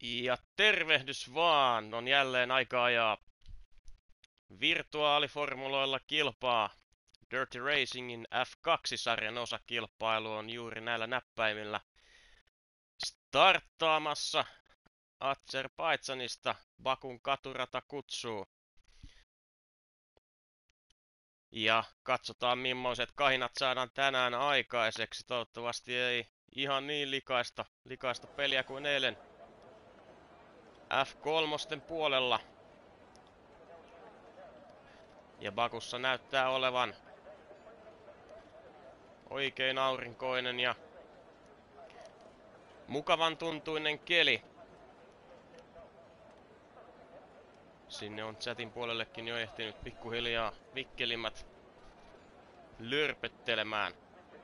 Ja tervehdys vaan, on jälleen aika ajaa virtuaaliformuloilla kilpaa. Dirty Racingin F2-sarjan osakilpailu on juuri näillä näppäimillä starttaamassa. Azerbaidžanista Bakun katurata kutsuu. Ja katsotaan millaiset kahinat saadaan tänään aikaiseksi. Toivottavasti ei ihan niin likaista peliä kuin eilen F3 puolella. Ja Bakussa näyttää olevan oikein aurinkoinen ja mukavan tuntuinen keli. Sinne on chatin puolellekin jo ehtinyt pikkuhiljaa vikkelimmät lörpöttelemään.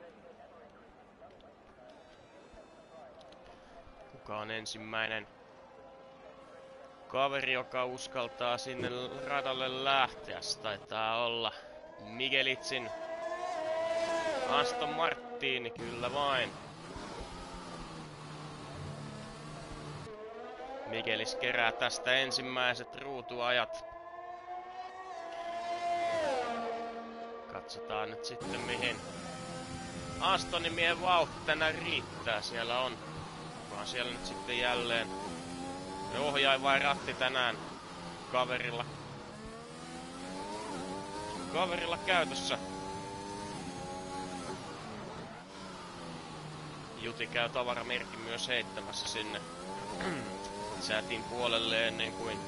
Kuka on ensimmäinen kaveri, joka uskaltaa sinne radalle lähteä? Se taitaa olla Migelitsin Aston Martin, kyllä vain. Migelis kerää tästä ensimmäiset ruutuajat. Katsotaan nyt sitten mihin Astonin miehen vauhti tänään riittää. Siellä on siellä nyt sitten jälleen ohjain ratti tänään kaverilla käytössä. Juti käy tavaramerkin myös heittämässä sinne chatin puolelle ennen kuin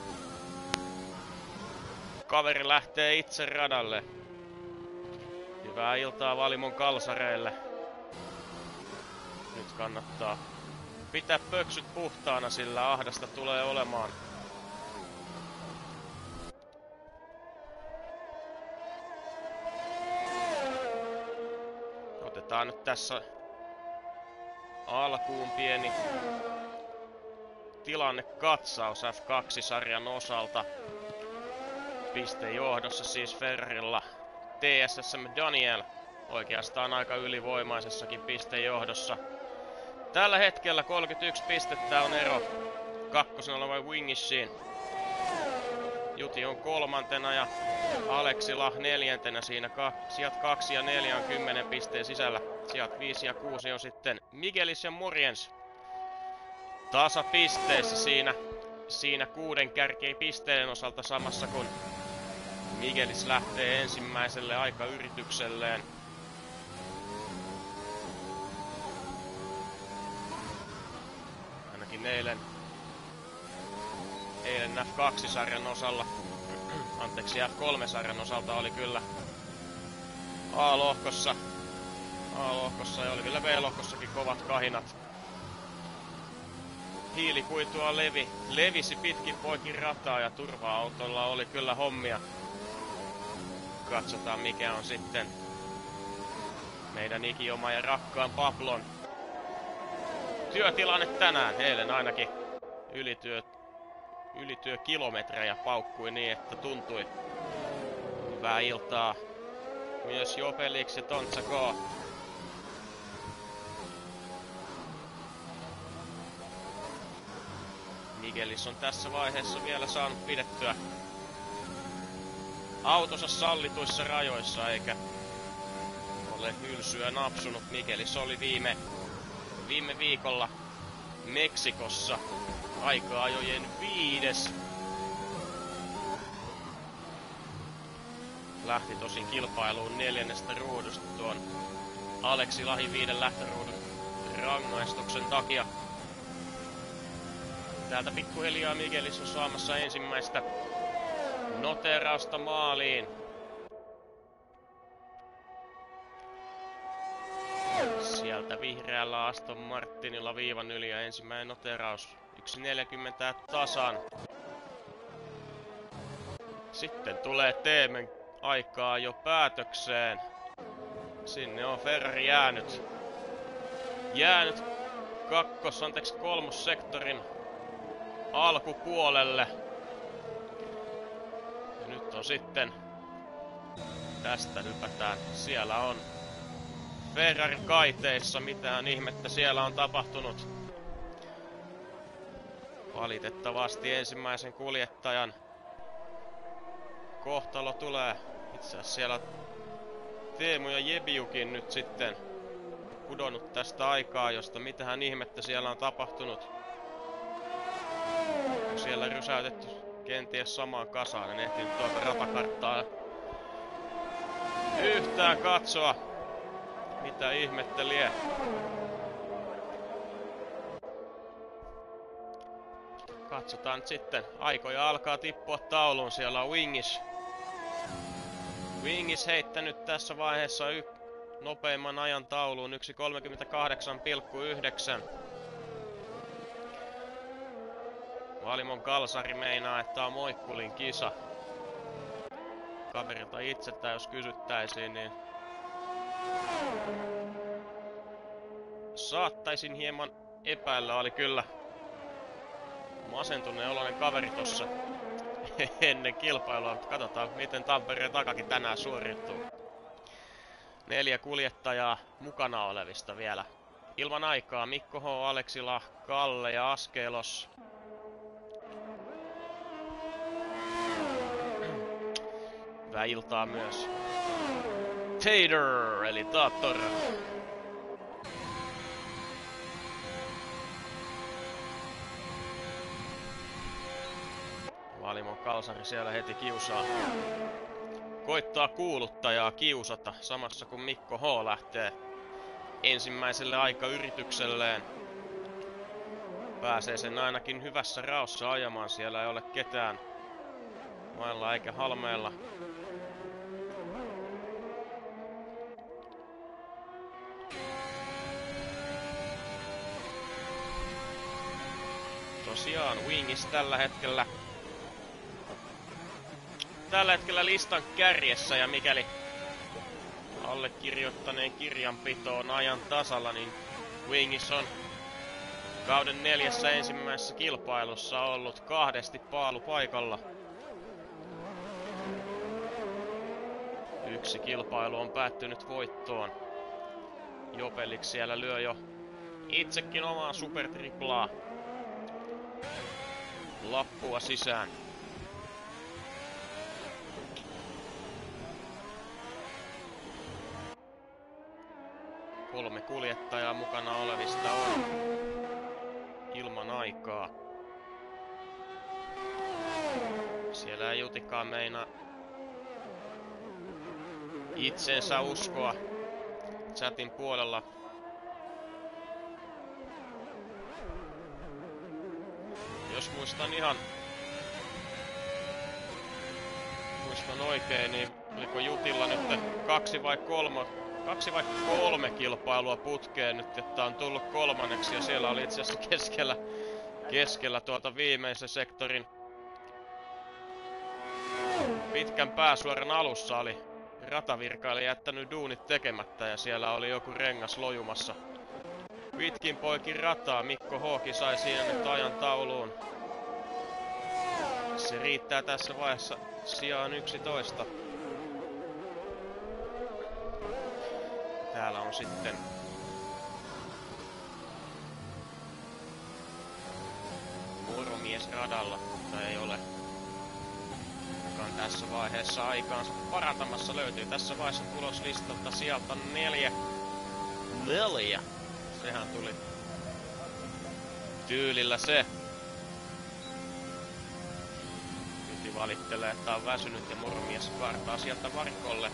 kaveri lähtee itse radalle. Hyvää iltaa Valimon kalsareille. Nyt kannattaa pitää pöksyt puhtaana, sillä ahdasta tulee olemaan. Otetaan nyt tässä alkuun pieni tilannekatsaus F2-sarjan osalta. Pistejohdossa siis Ferrarilla TSSM Daniel, oikeastaan aika ylivoimaisessakin pistejohdossa. Tällä hetkellä 31 pistettä on ero kakkosena oleva Wingishiin. Juti on kolmantena ja Aleksila neljäntenä siinä. Sijat 2 ja 4 on 10 pisteen sisällä. Sijat 5 ja 6 on sitten Migelis ja Murjens tasapisteissä siinä 6 kärkien pisteiden osalta samassa kun Migelis lähtee ensimmäiselle aikayritykselleen. Ainakin eilen F2-sarjan osalla, anteeksi F3-sarjan osalta oli kyllä A-lohkossa ja oli kyllä B-lohkossakin kovat kahinat. Hiilikuitua levisi pitkin poikin rataa ja turva-autolla oli kyllä hommia. Katsotaan mikä on sitten meidän ikioma ja rakkaan Pablon työtilanne tänään. Eilen ainakin ylityökilometrejä paukkui niin, että tuntui. Hyvää iltaa myös Jopelix ja Tontsako. Migelis on tässä vaiheessa vielä saanut pidettyä autonsa sallituissa rajoissa, eikä ole hylsyä napsunut. Migelis oli viime viikolla Meksikossa aika-ajojen 5. Lähti tosin kilpailuun 4. ruudusta tuon Aleksi Lahin 5 lähtöruudun rangaistuksen takia. Täältä pikkuhiljaa Migelis on saamassa ensimmäistä noteerausta maaliin. Sieltä vihreällä Aston Martinilla viivan yli ja ensimmäinen noteeraus 1.40 tasan. Sitten tulee Teemen aikaa jo päätökseen. Sinne on Ferrari jäänyt kolmossektorin alkupuolelle. Ja nyt on sitten, tästä hypätään, siellä on Ferrari kaiteissa, mitään ihmettä siellä on tapahtunut. Valitettavasti ensimmäisen kuljettajan kohtalo tulee. Itse asiassa siellä Teemu ja Jebiukin nyt sitten pudonnut tästä aikaa, josta mitähän ihmettä siellä on tapahtunut. On siellä rysäytetty kenties samaan kasaan. En ehtinyt tuota ratakarttaa yhtään katsoa. Mitä ihmettä lie. Katsotaan nyt sitten. Aikoja alkaa tippua tauluun. Siellä on Wingis heittänyt tässä vaiheessa nopeimman ajan tauluun 1.38,9. Valimon Kalsari meinaa, että on Moikkulin kisa. Kaverilta itseltä jos kysyttäisiin, niin saattaisin hieman epäillä. Oli kyllä masentuneen oloinen kaveri tossa ennen kilpailua, mutta katsotaan miten Tampereen takakin tänään suoriutuu. 4 kuljettajaa mukana olevista vielä. Ilman aikaa Mikko H, Aleksila, Kalle ja Askelos. Hyvää iltaa myös Tater eli Tator. Valimon Kalsari siellä heti kiusaa. Koittaa kuuluttajaa kiusata samassa kun Mikko H lähtee ensimmäiselle aikayritykselleen. Pääsee sen ainakin hyvässä raossa ajamaan, siellä ei ole ketään mailla eikä halmeella. Tosiaan Wingis tällä hetkellä listan kärjessä, ja mikäli allekirjoittaneen kirjanpito on ajan tasalla, niin Wingis on kauden 4 ensimmäisessä kilpailussa ollut 2 paalupaikalla. 1 kilpailu on päättynyt voittoon. Jopelik siellä lyö jo itsekin omaa supertriplaa. Lappua sisään. 3 kuljettajaa mukana olevista on ilman aikaa. Siellä ei Jutikaan meinaa itsensä uskoa chatin puolella. Jos muistan oikein, niin oliko Jutilla nyt 2 vai 3 kilpailua putkeen nyt, että on tullut 3. ja siellä oli itse asiassa keskellä tuolta viimeisen sektorin pitkän pääsuoran alussa oli ratavirkailija jättänyt duunit tekemättä ja siellä oli joku rengas lojumassa pitkin poikin rataa. Mikko Hooki sai siinä nyt ajan tauluun. Se riittää tässä vaiheessa sijaan 11. Täällä on sitten vuoromies radalla, mutta ei ole. Joka on tässä vaiheessa aikaansa parantamassa. Löytyy tässä vaiheessa tuloslistalta sieltä 4. Sehän tuli tyylillä se. Piti valittelee, että on väsynyt ja moromies kartaa sieltä varikolle.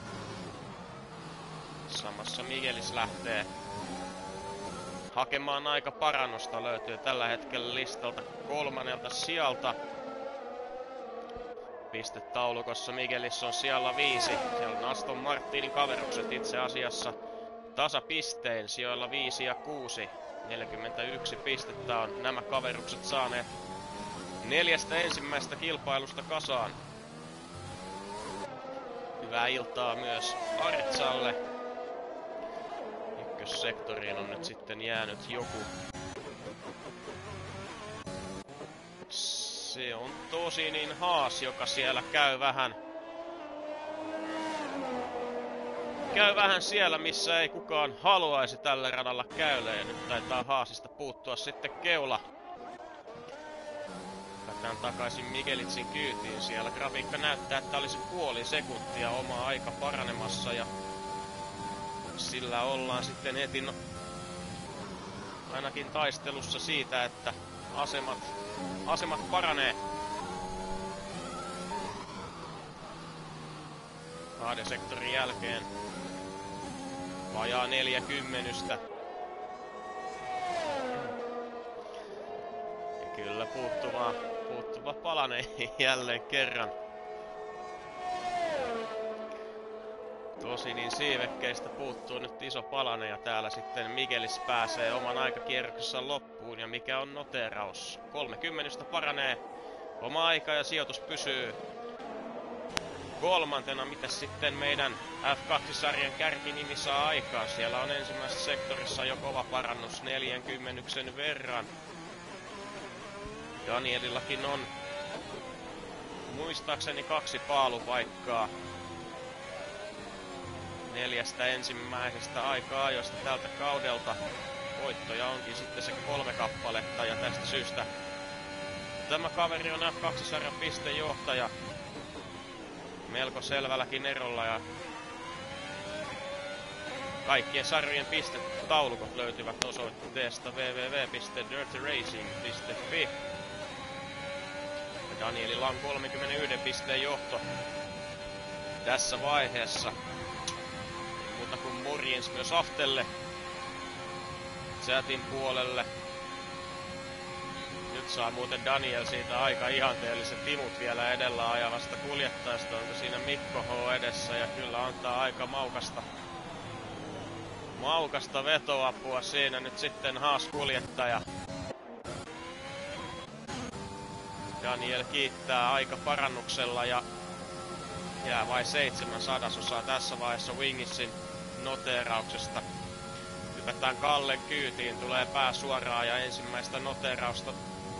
Samassa Miguelis lähtee hakemaan aika parannusta. Löytyy tällä hetkellä listalta 3. sijalta. Pistetaulukossa Miguelis on sijalla 5. Siellä on Aston Martinin kaverukset itse asiassa tasapistein sijoilla 5 ja 6. 41 pistettä on nämä kaverukset saaneet 4 ensimmäistä kilpailusta kasaan. Hyvää iltaa myös Artsalle. Ykkössektoriin on nyt sitten jäänyt joku. Se on tosi niin Haas, joka siellä käy vähän siellä, missä ei kukaan haluaisi tällä radalla käydä. Ja nyt taitaa Haasista puuttua sitten keula. päästään takaisin Mikelitsin kyytiin. Siellä grafiikka näyttää, että olisi puoli sekuntia oma aika paranemassa ja sillä ollaan sitten heti ainakin taistelussa siitä, että asemat paranee. 2 sektorin jälkeen vajaa 40. Ja kyllä puuttuva palane jälleen kerran. Tosi niin siivekkeistä puuttuu nyt iso palane ja täällä sitten Mikelis pääsee oman aikakierroksessa loppuun. Ja mikä on noteeraus? 30 paranee oma aika ja sijoitus pysyy kolmantena. Mitäs sitten meidän F2-sarjan kärkinimi saa aikaan? Siellä on ensimmäisessä sektorissa jo kova parannus 40 verran. Danielillakin on muistaakseni 2 paalupaikkaa 4 ensimmäisestä aika-ajosta tältä kaudelta. Voittoja onkin sitten se 3 kappaletta ja tästä syystä tämä kaveri on F2-sarjan pistejohtaja melko selvälläkin erolla ja kaikkien sarjojen pistetaulukot löytyvät osoitteesta www.dirtyracing.fi. Danielilla on 31 pisteen johto tässä vaiheessa. Mutta kun morjens myös Aftelle chatin puolelle. Nyt saa muuten Daniel siitä aika ihanteelliset timut vielä edellä ajavasta kuljettajasta. Onko siinä Mikko H edessä ja kyllä antaa aika maukasta vetoapua siinä nyt sitten Haas-kuljettaja. Daniel kiittää aika parannuksella ja jää vain 7/100 tässä vaiheessa Wingisin noteerauksesta. Hypätään Kallen kyytiin, tulee pää suoraan ja ensimmäistä noteerausta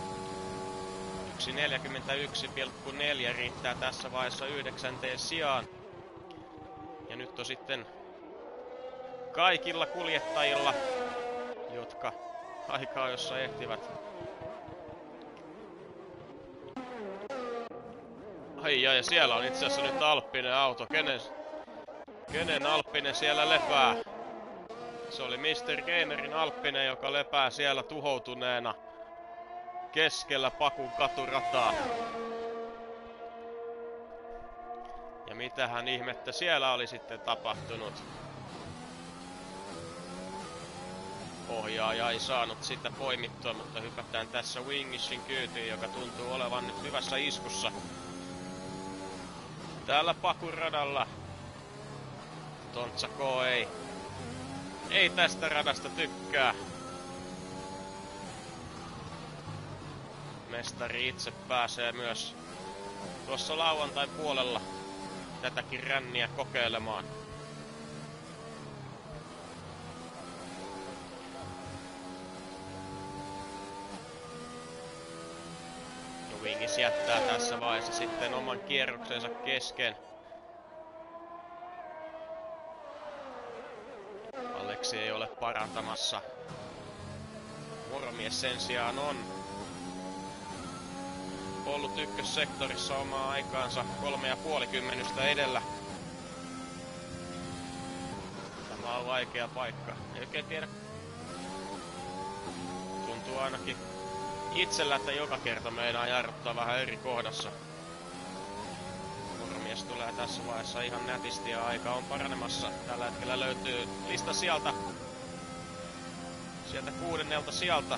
1.41,4 riittää tässä vaiheessa 9. sijaan. Ja nyt on sitten kaikilla kuljettajilla, jotka aikaa jossa ehtivät. Ai ja siellä on itse asiassa nyt alppinen auto. Kenen alppinen siellä lepää? Se oli Mr. Gamerin alppinen, joka lepää siellä tuhoutuneena keskellä Pakun katurataa. Ja mitähän ihmettä siellä oli sitten tapahtunut? Ohjaaja ei saanut sitä poimittua, mutta hypätään tässä Wingishin kyytiin, joka tuntuu olevan nyt hyvässä iskussa. Täällä Pakun radalla Tontsa K ei tästä radasta tykkää. Mestari itse pääsee myös tuossa lauantain puolella tätäkin ränniä kokeilemaan. Wingis jättää tässä vaiheessa sitten oman kierroksensa kesken. Aleksi ei ole parantamassa. Moromies sen sijaan on ollut ykkössektorissa omaa aikaansa 3,5 edellä. Tämä on vaikea paikka. Ei oikein tiedä. Tuntuu ainakin itsellä, että joka kerta meinaa jarruttaa vähän eri kohdassa. Moromies tulee tässä vaiheessa ihan nätisti ja aika on paranemassa. Tällä hetkellä löytyy lista sieltä 6. sijalta.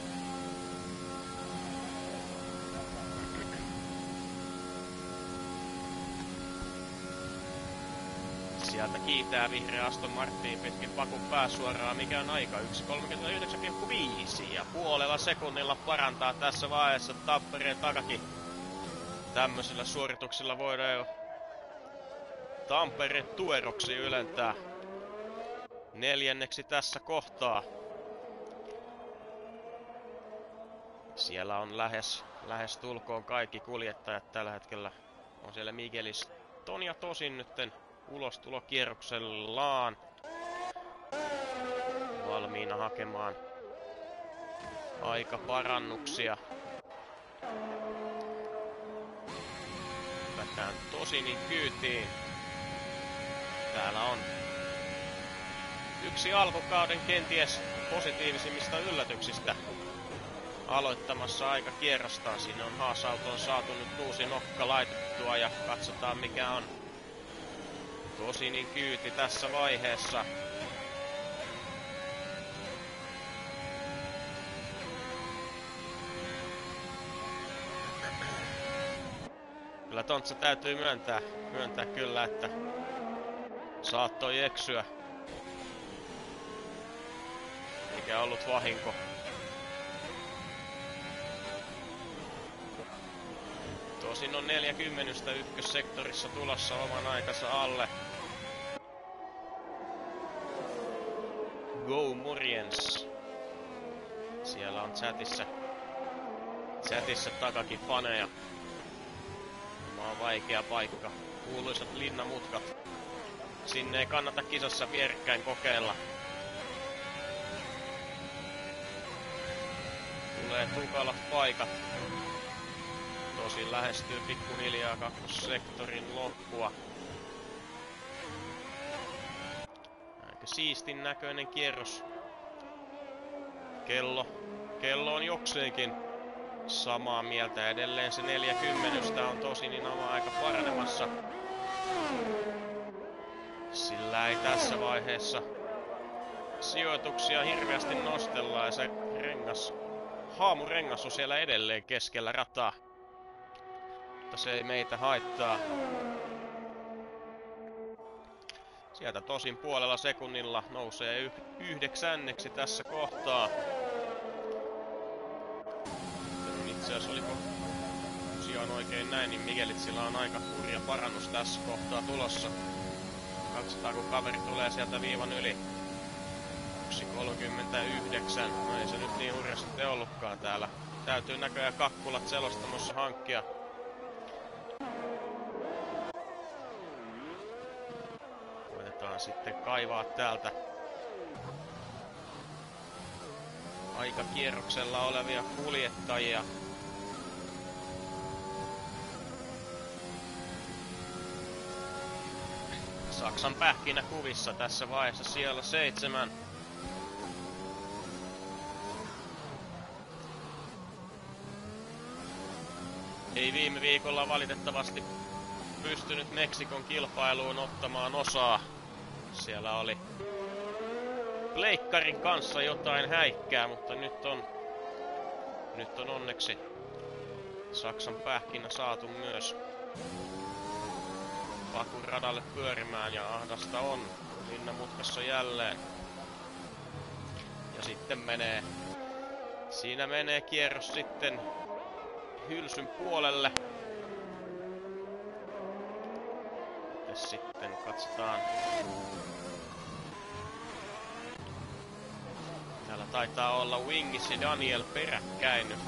Sieltä kiitää vihreä Aston Martin pitkin Pakun pääsuoraa, mikä on aika 1.39,5 ja puolella sekunnilla parantaa tässä vaiheessa Tampereen takakin. Tämmöisillä suorituksilla voidaan jo Tampereen tueroksi ylentää 4. tässä Siellä on lähes tulkoon kaikki kuljettajat tällä hetkellä. On siellä Mikelis Tonja tosin nytten ulostulokierroksellaan valmiina hakemaan aikaparannuksia. Lähdetään Tosinin kyytiin. Täällä on yksi alkukauden kenties positiivisimmista yllätyksistä aloittamassa aika kierrostaan. Siinä on Haas-autoon saatu nyt uusi nokka laitettua ja katsotaan mikä on Tosinin kyyti tässä vaiheessa. Kyllä Tontsa täytyy myöntää kyllä, että saattoi eksyä. Eikä ollut vahinko. Tosin on 40 ykkössektorissa tulossa oman aikansa alle. Go morjens. Siellä on chatissa takakin faneja. Tämä on vaikea paikka. Kuuluisat linnamutkat. Sinne ei kannata kisassa vierekkäin kokeilla. Tulee tukalat paikat. Tosin lähestyy pikkuhiljaa kakkossektorin loppua. Aika siistin näköinen kierros. Kello on jokseenkin samaa mieltä. Edelleen se 40 on Tosinin oma aika paranemassa. Sillä ei tässä vaiheessa sijoituksia hirveästi nostella ja se haamurengas on siellä edelleen keskellä rataa. Mutta se ei meitä haittaa. Sieltä Tosin puolella sekunnilla nousee 9. tässä kohtaa. Itse asiassa oliko tosiaan oikein näin, niin Mikelitsillä on aika hurja parannus tässä kohtaa tulossa. Katsotaan kun kaveri tulee sieltä viivan yli. 1.39. No ei se nyt niin hurjasti ollutkaan täällä. Täytyy näköjään kakkulat selostamossa hankkia. Koitetaan sitten kaivaa täältä aikakierroksella olevia kuljettajia. Saksan pähkinä kuvissa tässä vaiheessa siellä 7. Ei viime viikolla valitettavasti pystynyt Meksikon kilpailuun ottamaan osaa. Siellä oli pleikkarin kanssa jotain häikkää, mutta nyt on onneksi Saksan pähkinä saatu myös Bakun radalle pyörimään ja ahdasta on linnamutkassa jälleen. Ja sitten siinä menee kierros sitten hylsyn puolelle. Ja sitten katsotaan. Täällä taitaa olla Wingis ja Daniel peräkkäin nyt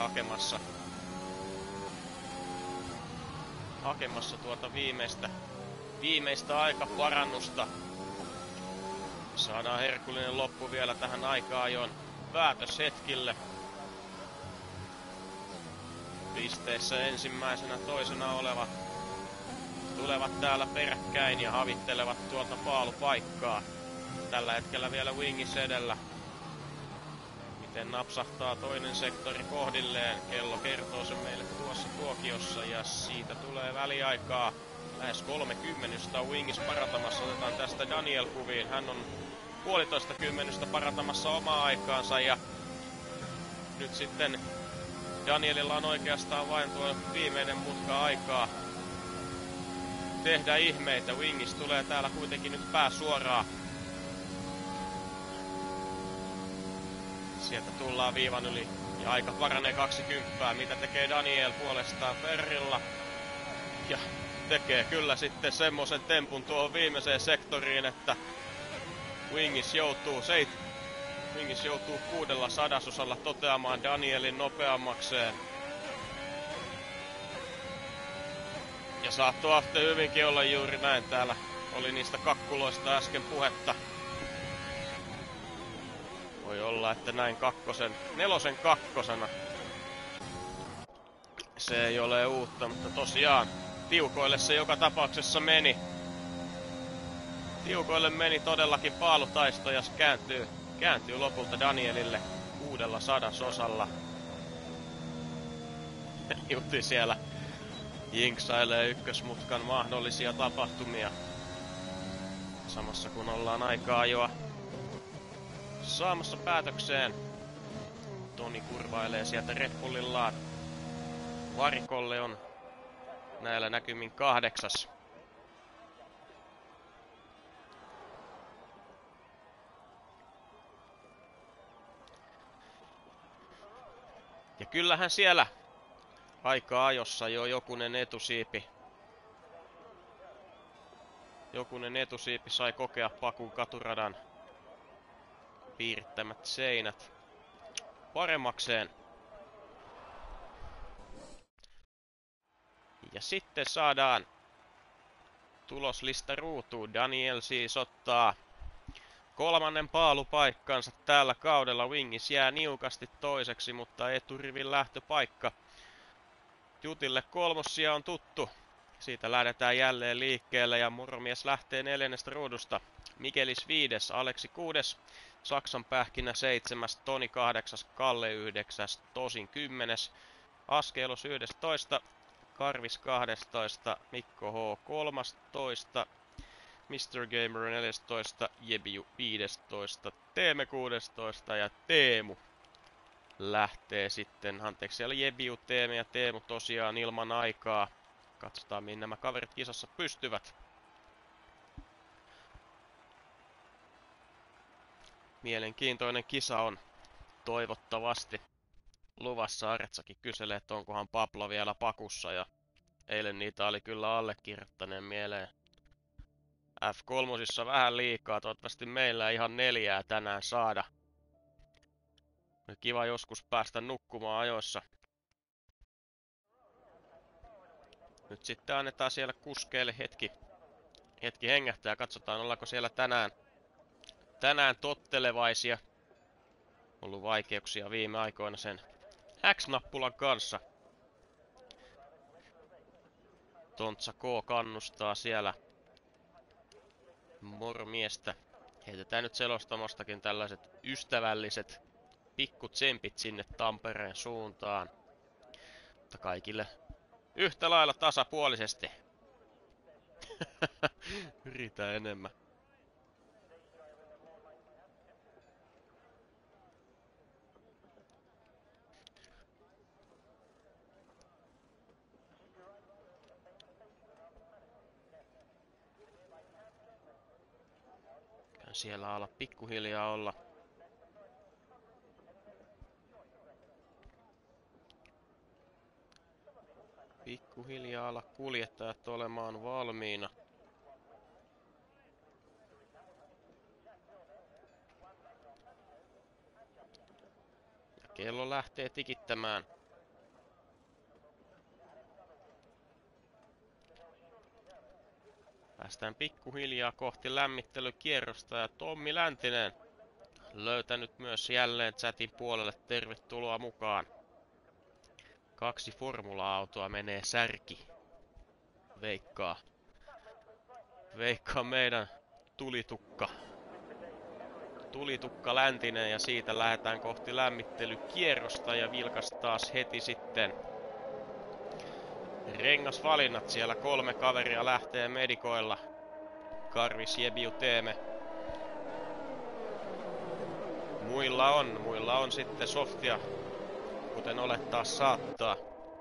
hakemassa tuota viimeistä aikaparannusta. Saadaan herkullinen loppu vielä tähän aika-ajon päätöshetkille. Pisteissä ensimmäisenä toisena olevat tulevat täällä peräkkäin ja havittelevat tuolta paalupaikkaa. Tällä hetkellä vielä Wingis edellä. Miten napsahtaa toinen sektori kohdilleen? Kello kertoo sen meille tuossa tuokiossa ja siitä tulee väliaikaa. Lähes 30 on Wingis parantamassa. Otetaan tästä Daniel kuviin. Hän on 1,5 parantamassa omaa aikaansa ja nyt sitten Danielilla on oikeastaan vain tuo viimeinen mutka aikaa tehdä ihmeitä. Wingis tulee täällä kuitenkin nyt pääsuoraan. Sieltä tullaan viivan yli ja aika paranee 20. Mitä tekee Daniel puolestaan Ferrilla? Ja tekee kyllä sitten semmosen tempun tuohon viimeiseen sektoriin, että Wingis joutuu 6/100 toteamaan Danielin nopeammakseen. Ja saattoi Afte hyvinkin olla juuri näin. Täällä oli niistä kakkuloista äsken puhetta. Voi olla, että näin nelosen kakkosena. Se ei ole uutta, mutta tosiaan tiukoille se joka tapauksessa meni. Tiukoille meni todellakin paalutaisto ja kääntyy lopulta Danielille 600-osalla. Juti siellä jinksailee ykkösmutkan mahdollisia tapahtumia. Samassa kun ollaan aikaa ajoa saamassa päätökseen. Toni kurvailee sieltä Red Bullillaan. Varikolle on näillä näkymin 8. Ja kyllähän siellä aika ajossa jo jokunen etusiipi sai kokea Pakun katuradan piirittämät seinät paremmakseen. Ja sitten saadaan tuloslista ruutuun. Daniel siis ottaa 3. paalupaikkansa tällä kaudella. Wingis jää niukasti toiseksi, mutta eturivin lähtöpaikka Jutille 3. on tuttu. Siitä lähdetään jälleen liikkeelle ja Moromies lähtee 4. ruudusta. Mikelis 5, Aleksi 6, Saksan pähkinä 7, Toni 8, Kalle 9, Tosin 10, Askelos 11, Karvis 12, Mikko H 13, Mr. Gamer 14, Jebiu 15, Teeme 16 ja Teemu lähtee sitten. Anteeksi, siellä Jebiu, Teeme ja Teemu tosiaan ilman aikaa. Katsotaan, mihin nämä kaverit kisassa pystyvät. Mielenkiintoinen kisa on toivottavasti luvassa. Aretsakin kyselee, että onkohan Pablo vielä pakussa. Ja eilen niitä oli kyllä allekirjoittaneen mieleen. F3 vähän liikaa. Toivottavasti meillä ihan 4 tänään saada. Kiva joskus päästä nukkumaan ajoissa. Nyt sitten annetaan siellä kuskeille hetki hengähtää ja katsotaan, ollaanko siellä tänään tottelevaisia. Ollut vaikeuksia viime aikoina sen X-nappulan kanssa. Tontsa K kannustaa siellä mormiestä. Heitetään nyt selostamostakin tällaiset ystävälliset pikkutsempit sinne Tampereen suuntaan. Mutta kaikille yhtä lailla tasapuolisesti. Yritä enemmän. Siellä ala pikkuhiljaa olla. Pikkuhiljaa ala kuljettajat olemaan valmiina. Ja kello lähtee tikittämään. Päästään pikkuhiljaa kohti lämmittelykierrosta ja Tommi Läntinen löytänyt myös jälleen chatin puolelle tervetuloa mukaan. 2 formula-autoa menee särki. Veikkaa meidän tulitukka Läntinen ja siitä lähdetään kohti lämmittelykierrosta ja vilkas taas heti sitten rengasvalinnat. Siellä 3 kaveria lähtee medikoilla. Karvis, Jebiu, Teeme. Muilla on sitten softia, kuten olettaa saattaa.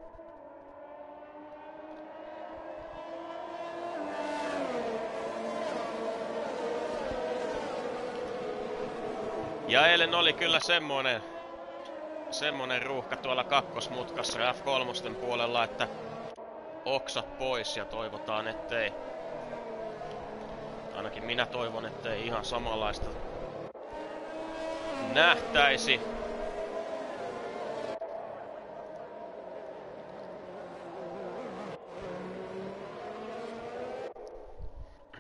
Ja eilen oli kyllä semmonen ruuhka tuolla kakkosmutkassa F3 puolella, että oksat pois ja toivotaan, ettei, ainakin minä toivon, ettei ihan samanlaista nähtäisi.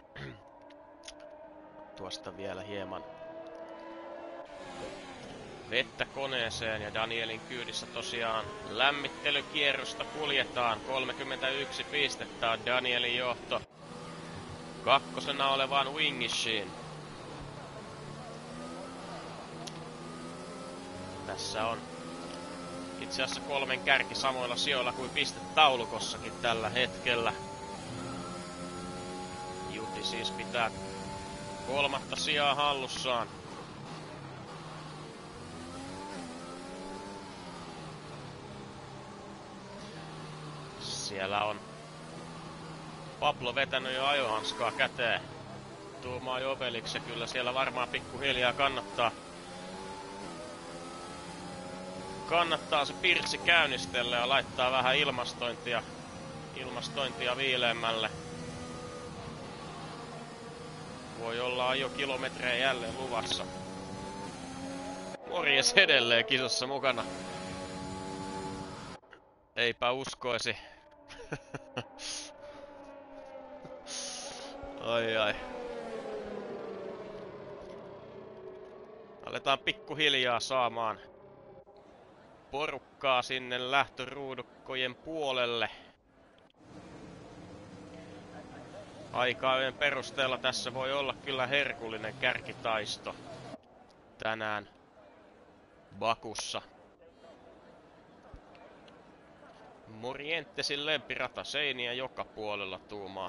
Tuosta vielä hieman vettä koneeseen ja Danielin kyydissä tosiaan lämmittelykierrosta kuljetaan. 31 pistettä on Danielin johto kakkosena olevaan Wingishiin. Tässä on itse asiassa kolmen kärki samoilla sijoilla kuin pistetaulukossakin tällä hetkellä. Juti siis pitää kolmatta sijaa hallussaan. Siellä on Pablo vetänyt jo ajohanskaa käteen. Tuumaa Joveliksi, kyllä siellä varmaan pikkuhiljaa kannattaa se pirssi käynnistellä ja laittaa vähän ilmastointia viileämmälle. Voi olla ajokilometrejä jälleen luvassa. Morjes edelleen kisassa mukana. Eipä uskoisi. Ai. Aletaan pikkuhiljaa saamaan porukkaa sinne lähtöruudukkojen puolelle. Aikaojen perusteella tässä voi olla kyllä herkullinen kärkitaisto tänään Bakussa. Morientesin lempirata, seiniä joka puolella tuumaa.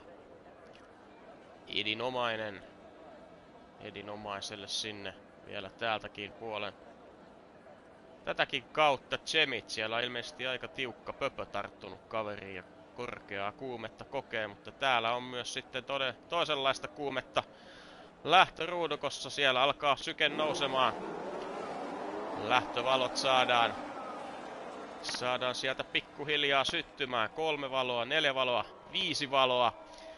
Edinomaiselle sinne vielä täältäkin puolen. Tätäkin kautta Chemit, siellä on ilmeisesti aika tiukka pöpö tarttunut kaveriin ja korkeaa kuumetta kokee, mutta täällä on myös sitten toisenlaista kuumetta lähtöruudukossa. Siellä alkaa syke nousemaan. Lähtövalot saadaan sieltä pikkuhiljaa syttymään. 3 valoa, 4 valoa, 5 valoa.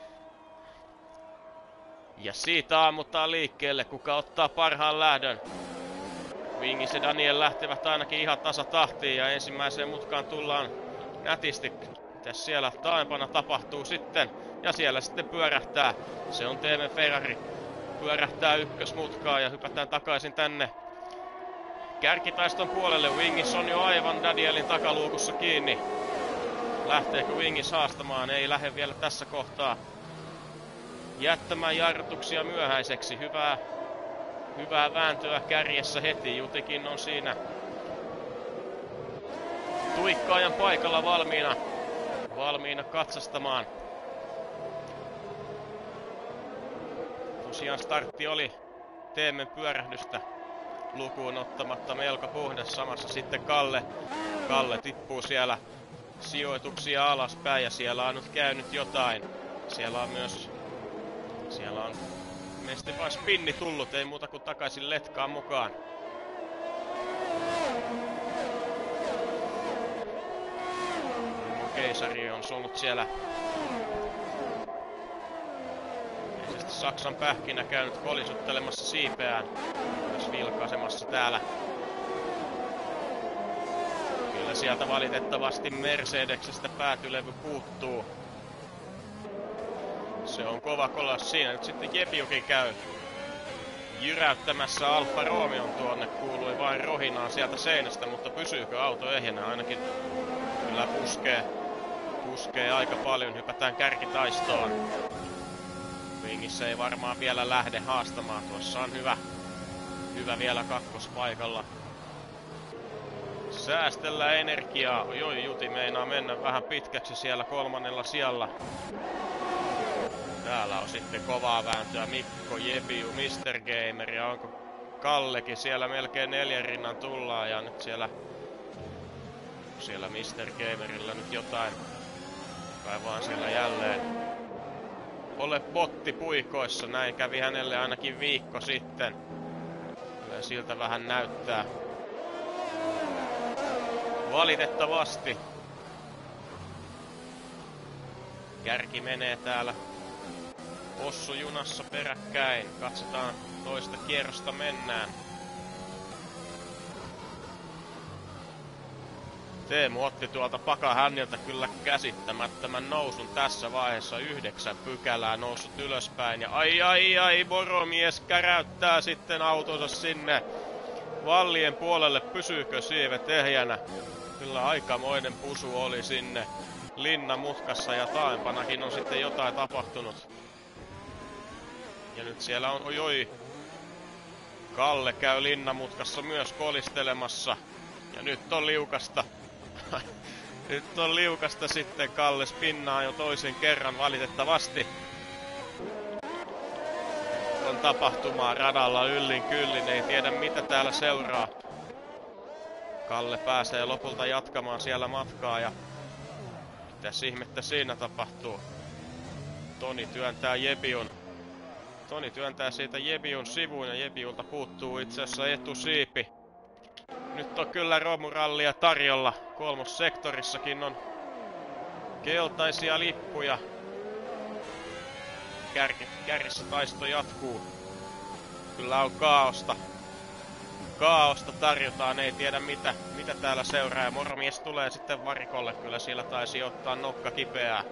Ja siitä ammutaan liikkeelle, kuka ottaa parhaan lähdön. Wingis ja Daniel lähtevät ainakin ihan tasatahtiin ja ensimmäiseen mutkaan tullaan nätisti. Mitäs siellä taaempana tapahtuu sitten? Ja siellä sitten pyörähtää. Se on TM Ferrari. Pyörähtää ykkösmutkaa ja hypätään takaisin tänne kärkitaiston puolelle. Wingis on jo aivan Danielin takaluukussa kiinni. Lähteekö Wingis haastamaan? Ei lähde vielä tässä kohtaa jättämään jarrutuksia myöhäiseksi. Hyvää vääntöä kärjessä heti. Jutikin on siinä tuikkaajan paikalla valmiina katsastamaan. Tosiaan startti oli Teemen pyörähdystä lukuun ottamatta melko puhdas. Samassa sitten Kalle tippuu siellä sijoituksia alaspäin ja siellä on nyt käynyt jotain. Siellä on ilmeisesti vain spinni tullut, ei muuta kuin takaisin letkaan mukaan. Keisari on ollut siellä ilmeisesti Saksan pähkinä käynyt kolisuttelemassa siipeään. Myös vilkaisemassa täällä. Kyllä sieltä valitettavasti Mercedeksestä päätylevy puuttuu. Se on kova kolas siinä. Nyt sitten Jepiukin käy jyräyttämässä Alfa Romeon tuonne. Kuului vain rohinaa sieltä seinästä, mutta pysyykö auto ehjänä? Ainakin kyllä puskee aika paljon. Hypätään kärkitaistoon. Wingissä ei varmaan vielä lähde haastamaan. Tuossa on hyvä vielä kakkospaikalla. Säästellä energiaa. Juti meinaa mennä vähän pitkäksi siellä 3. sijalla. Täällä on sitten kovaa vääntöä Mikko, Jepiu, Mr. Gamer ja onko Kallekin siellä melkein 4 rinnan tullaan ja nyt siellä Mr. Gamerilla nyt jotain kai vaan siellä jälleen ole botti puikoissa, näin kävi hänelle ainakin viikko sitten. Kyllä siltä vähän näyttää. Valitettavasti. Kärki menee täällä Ossu-junassa peräkkäin. Katsotaan, toista kierrosta mennään. Teemu otti tuolta pakahänniltä kyllä käsittämättömän nousun tässä vaiheessa. 9 pykälää noussut ylöspäin. Ja ai, Boromies käräyttää sitten autonsa sinne vallien puolelle, pysyykö siivet ehjänä? Kyllä aikamoinen pusu oli sinne linnamutkassa ja taaempanakin on sitten jotain tapahtunut. Ja nyt siellä on, ojoi, Kalle käy linnamutkassa myös kolistelemassa. Ja nyt on liukasta. Nyt on liukasta sitten, Kalle spinnaa jo toisen kerran valitettavasti. On tapahtumaa radalla yllin kyllin, ei tiedä mitä täällä seuraa. Kalle pääsee lopulta jatkamaan siellä matkaa ja mitäs ihmettä siinä tapahtuu? Toni työntää Jebiun. Toni työntää siitä Jebiun sivuun ja Jebiulta puuttuu itse asiassa etusiipi. Nyt on kyllä romurallia tarjolla. Kolmossektorissakin on keltaisia lippuja. Kärjessä taisto jatkuu. Kyllä on kaaosta. Kaaosta tarjotaan, ei tiedä mitä täällä seuraa. Ja Moromies tulee sitten varikolle, kyllä siellä taisi ottaa nokka kipeää.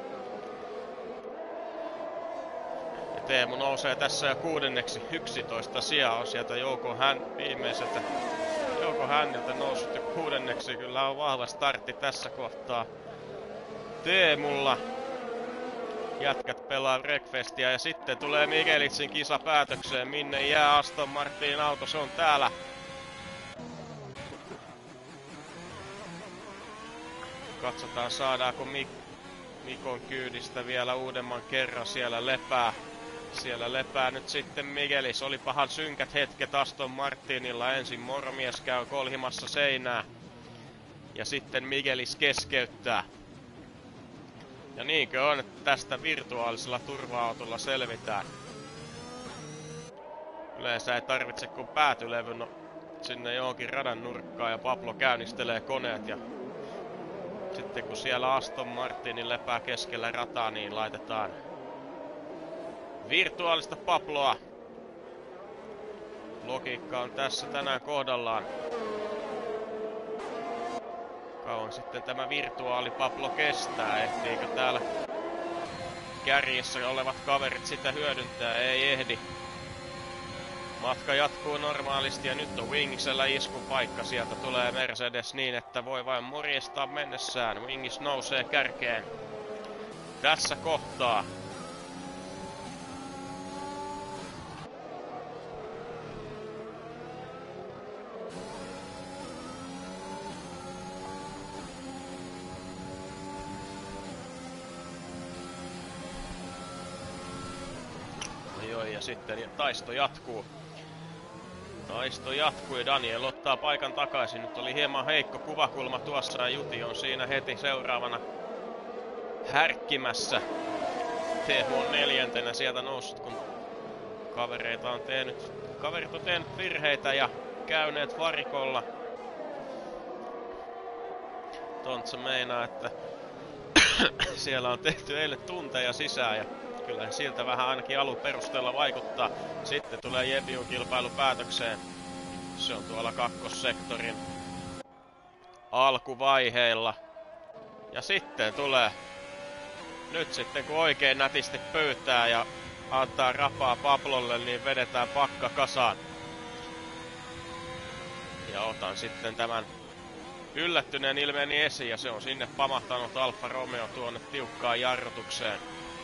Ja Teemu nousee tässä jo 6.11 sijaa, on sieltä viimeiseltä Jouko Hänniltä noussut jo 6. Kyllä on vahva startti tässä kohtaa Teemulla. Jätkät pelaa Wreckfestia ja sitten tulee Mikelitsin kisa päätökseen. Minne jää Aston Martinin auto? Se on täällä. Katsotaan saadaanko Mikon kyydistä vielä uudemman kerran. Siellä lepää nyt sitten Migelis. Olipahan synkät hetket Aston Martinilla. Ensin Moromies käy kolhimassa seinää. Ja sitten Migelis keskeyttää. Ja niinkö on, että tästä virtuaalisella turva-autolla selvitään. Yleensä ei tarvitse kun päätylevyn sinne johonkin radan nurkkaan ja Pablo käynnistelee koneet. Ja sitten kun siellä Aston Martinin lepää keskellä rataa, niin laitetaan virtuaalista Pabloa. Logiikka on tässä tänään kohdallaan. Kauan sitten tämä virtuaali Pablo kestää? Ehtiikö täällä kärjessä olevat kaverit sitä hyödyntää? Ei ehdi. Matka jatkuu normaalisti ja nyt on Wingisellä iskupaikka. Sieltä tulee Mercedes niin, että voi vain morjestaa mennessään. Wingis nousee kärkeen tässä kohtaa. Ja sitten taisto jatkuu. Taisto jatkuu ja Daniel ottaa paikan takaisin. Nyt oli hieman heikko kuvakulma tuossa ja Juti on siinä heti seuraavana härkkimässä. Teemu on 4. sieltä noussut, kun kaverit on tehnyt virheitä ja käyneet varikolla. Tontsa meinaa, että siellä on tehty eilen tunteja sisään ja kyllä siltä vähän ainakin alun perusteella vaikuttaa. Sitten tulee Jebiun kilpailu päätökseen. Se on tuolla kakkossektorin alkuvaiheilla. Ja sitten tulee nyt sitten kun oikein nätisti pöytää ja antaa rapaa Pablolle, niin vedetään pakka kasaan. Ja otan sitten tämän yllättyneen ilmeeni esiin ja se on sinne pamahtanut Alfa Romeo tuonne tiukkaan jarrutukseen.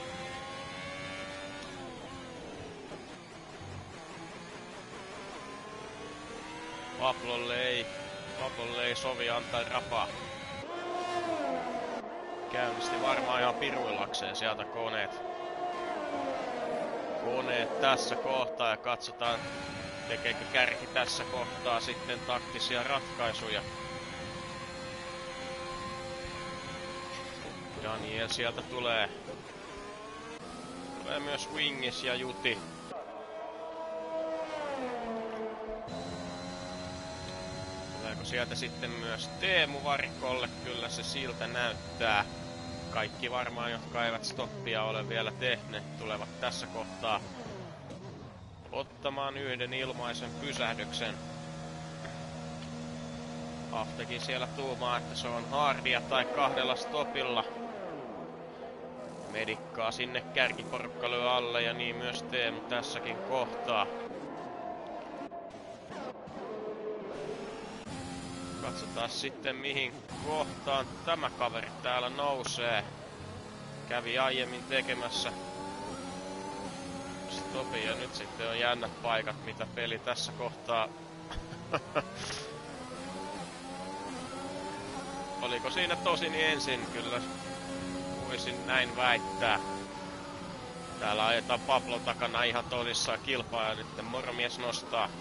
Pablolle ei sovi antaa rapaa. Käynnisti varmaan ihan piruillakseen sieltä koneet tässä kohtaa ja katsotaan tekeekö kärki tässä kohtaa sitten taktisia ratkaisuja. Daniel sieltä tulee myös Wingis ja Juti. Tuleeko sieltä sitten myös Teemu varikolle? Kyllä se siltä näyttää. Kaikki varmaan, jotka eivät stoppia ole vielä tehneet, tulevat tässä kohtaa ottamaan yhden ilmaisen pysähdyksen. Aftekin siellä tuumaa, että se on hardia tai 2 stopilla. Medikkaa sinne kärkiporukka lyö alle ja niin myös Teemu tässäkin kohtaa. Katsotaan sitten mihin kohtaan tämä kaveri täällä nousee. Kävi aiemmin tekemässä stopin ja nyt sitten on jännät paikat mitä peli tässä kohtaa. Oliko siinä tosin ensin? Kyllä voisin näin väittää. Täällä ajetaan Pablon takana ihan tosissaan kilpaa ja nyt moromies nostaa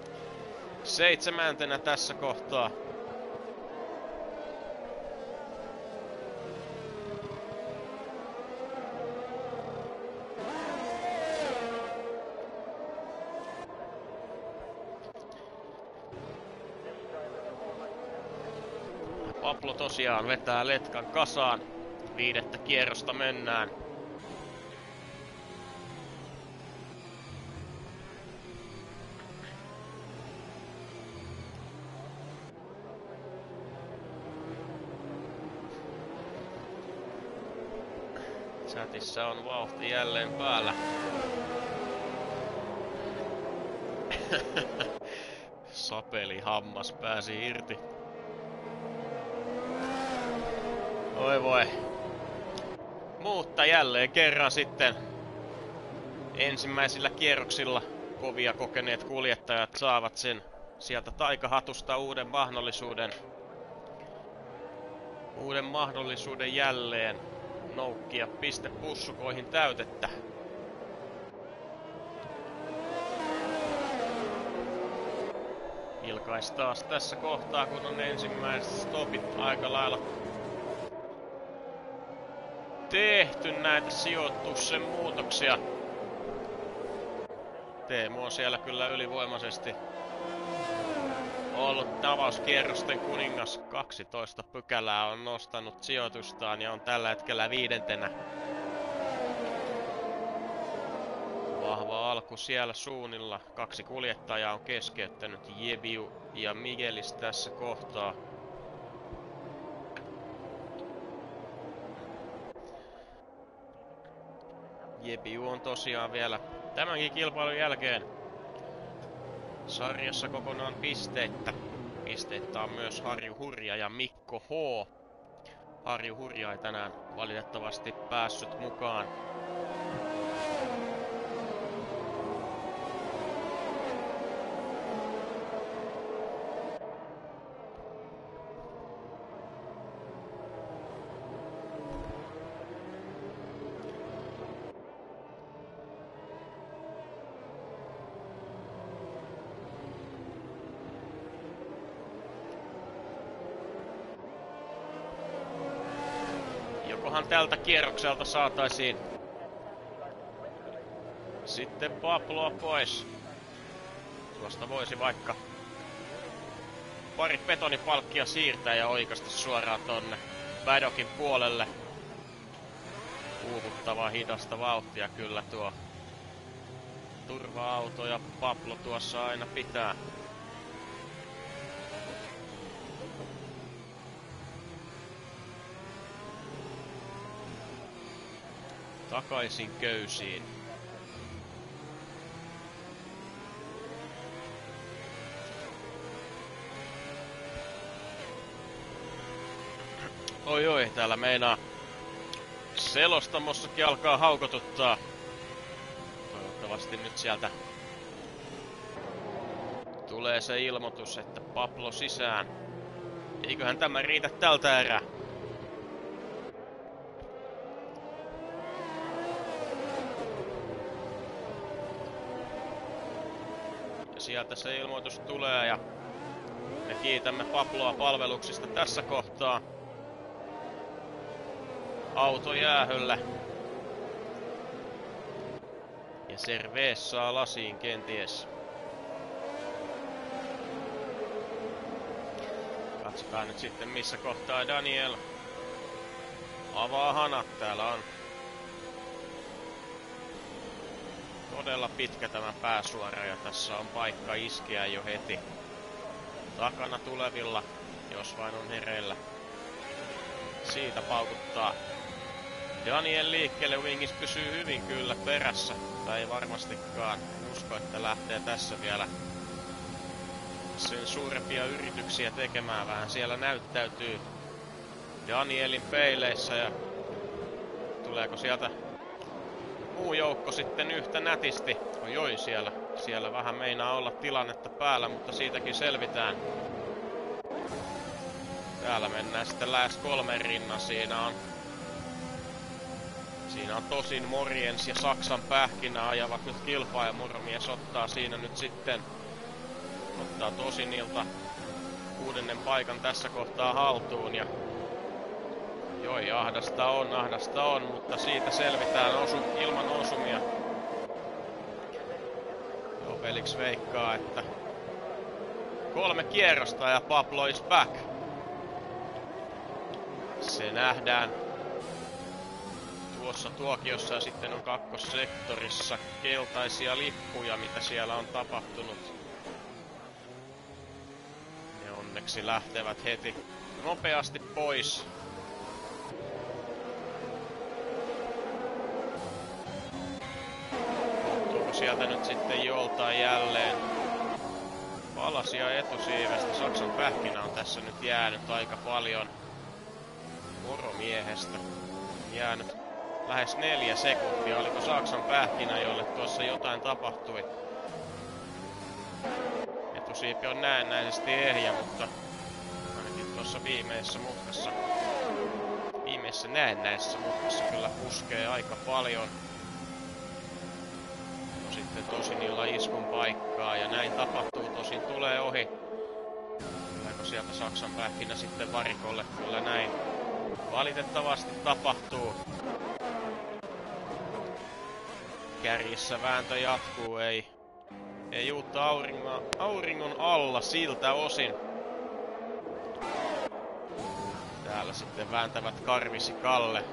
7. tässä kohtaa. Pablo tosiaan vetää letkan kasaan. 5. kierrosta mennään. Chatissa on vauhti jälleen päällä. Sapeli hammas pääsi irti. Oi voi. Mutta jälleen kerran sitten ensimmäisillä kierroksilla kovia kokeneet kuljettajat saavat sen sieltä taikahatusta uuden mahdollisuuden jälleen noukkia pistepussukoihin täytettä. Ilkais taas tässä kohtaa, kun on ensimmäiset stopit aika lailla tehty näitä sijoituksen muutoksia. Teemu on siellä kyllä ylivoimaisesti ollut avauskierrosten kuningas. 12 pykälää on nostanut sijoitustaan ja on tällä hetkellä 5. Vahva alku siellä suunnilla. 2 kuljettajaa on keskeyttänyt, Jebiu ja Miguelis tässä kohtaa. Jebiu on tosiaan vielä tämänkin kilpailun jälkeen sarjassa kokonaan pisteittä. Pisteittä on myös Harju Hurja ja Mikko H. Harju Hurja ei tänään valitettavasti päässyt mukaan. Jokohan tältä kierrokselta saataisiin sitten Pabloa pois. Tuosta voisi vaikka pari betonipalkkia siirtää ja oikasta suoraan tonne Paddockin puolelle. Uuvuttavaa hidasta vauhtia kyllä tuo turva-auto ja Pablo tuossa aina pitää. Takaisin köysiin. Oi, täällä meinaa selostamossakin alkaa haukotuttaa. Toivottavasti nyt sieltä tulee se ilmoitus, että Pablo sisään. Eiköhän tämä riitä tältä erää. Sieltä se ilmoitus tulee ja me kiitämme Pabloa palveluksista tässä kohtaa. Auto jäähyllä. Ja Cervez saa lasiin kenties. Katsotaan nyt sitten missä kohtaa Daniel avaa hanat. Täällä on todella pitkä tämä pääsuora ja tässä on paikka iskeä jo heti takana tulevilla, jos vain on hereillä. Siitä paukuttaa Daniel liikkeelle, Wingis pysyy hyvin kyllä perässä, tai ei varmastikaan usko, että lähtee tässä vielä sen suurempia yrityksiä tekemään. Vähän siellä näyttäytyy Danielin peileissä ja tuleeko sieltä muu joukko sitten yhtä nätisti? Ojoi, siellä vähän meinaa olla tilannetta päällä, mutta siitäkin selvitään. Täällä mennään sitten lähes 3 rinnan. Siinä on Tosin Morjens ja Saksan Pähkinä ajavat nyt kilpaa ja Moromies ottaa siinä nyt sitten Tosinilta 6. paikan tässä kohtaa haltuun ja joi, ahdasta on, mutta siitä selvitään ilman osumia. Joo, Felix veikkaa, että 3 kierrosta ja Pablo is back. Se nähdään tuossa tuokiossa ja sitten on kakkossektorissa keltaisia lippuja, mitä siellä on tapahtunut. Ne onneksi lähtevät heti nopeasti pois. Puuttuuko sieltä nyt sitten joltain jälleen palasia etusiivestä? Saksan Pähkinä on tässä nyt jäänyt aika paljon. Moromiehestä jäänyt lähes 4 sekuntia. Oliko Saksan Pähkinä, jolle tuossa jotain tapahtui? Etusiipi on näennäisesti ehjä, mutta ainakin tuossa viimeisessä näennäisessä mutkassa kyllä puskee aika paljon. No sitten Tosinilla iskun paikkaa ja näin tapahtuu. Tosin tulee ohi. Tuleeko sieltä Saksan Pähkinä sitten varikolle? Kyllä näin valitettavasti tapahtuu. Kärjissä vääntö jatkuu, ei uutta auringon alla siltä osin. Täällä sitten vääntävät Karvisi Kalle.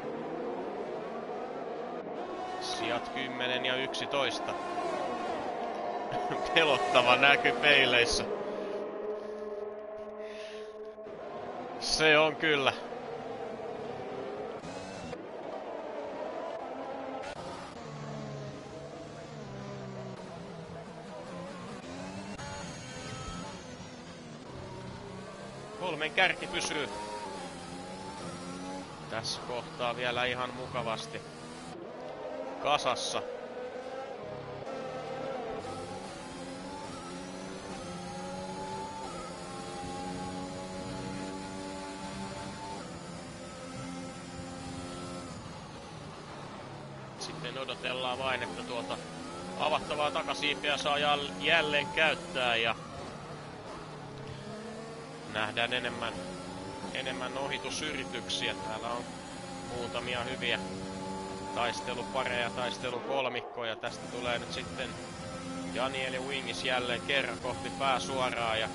Sijat 10 ja 11. Pelottava näky peileissä. Se on kyllä. Kolmen kärki pysyy tässä kohtaa vielä ihan mukavasti kasassa. Sitten odotellaan vain, että tuota avattavaa takasiipeä saa jälleen käyttää ja nähdään enemmän ohitusyrityksiä. Täällä on muutamia hyviä taistelupareja, taistelukolmikkoja. Tästä tulee nyt sitten Daniel ja Wingis jälleen kerran kohti pääsuoraa ja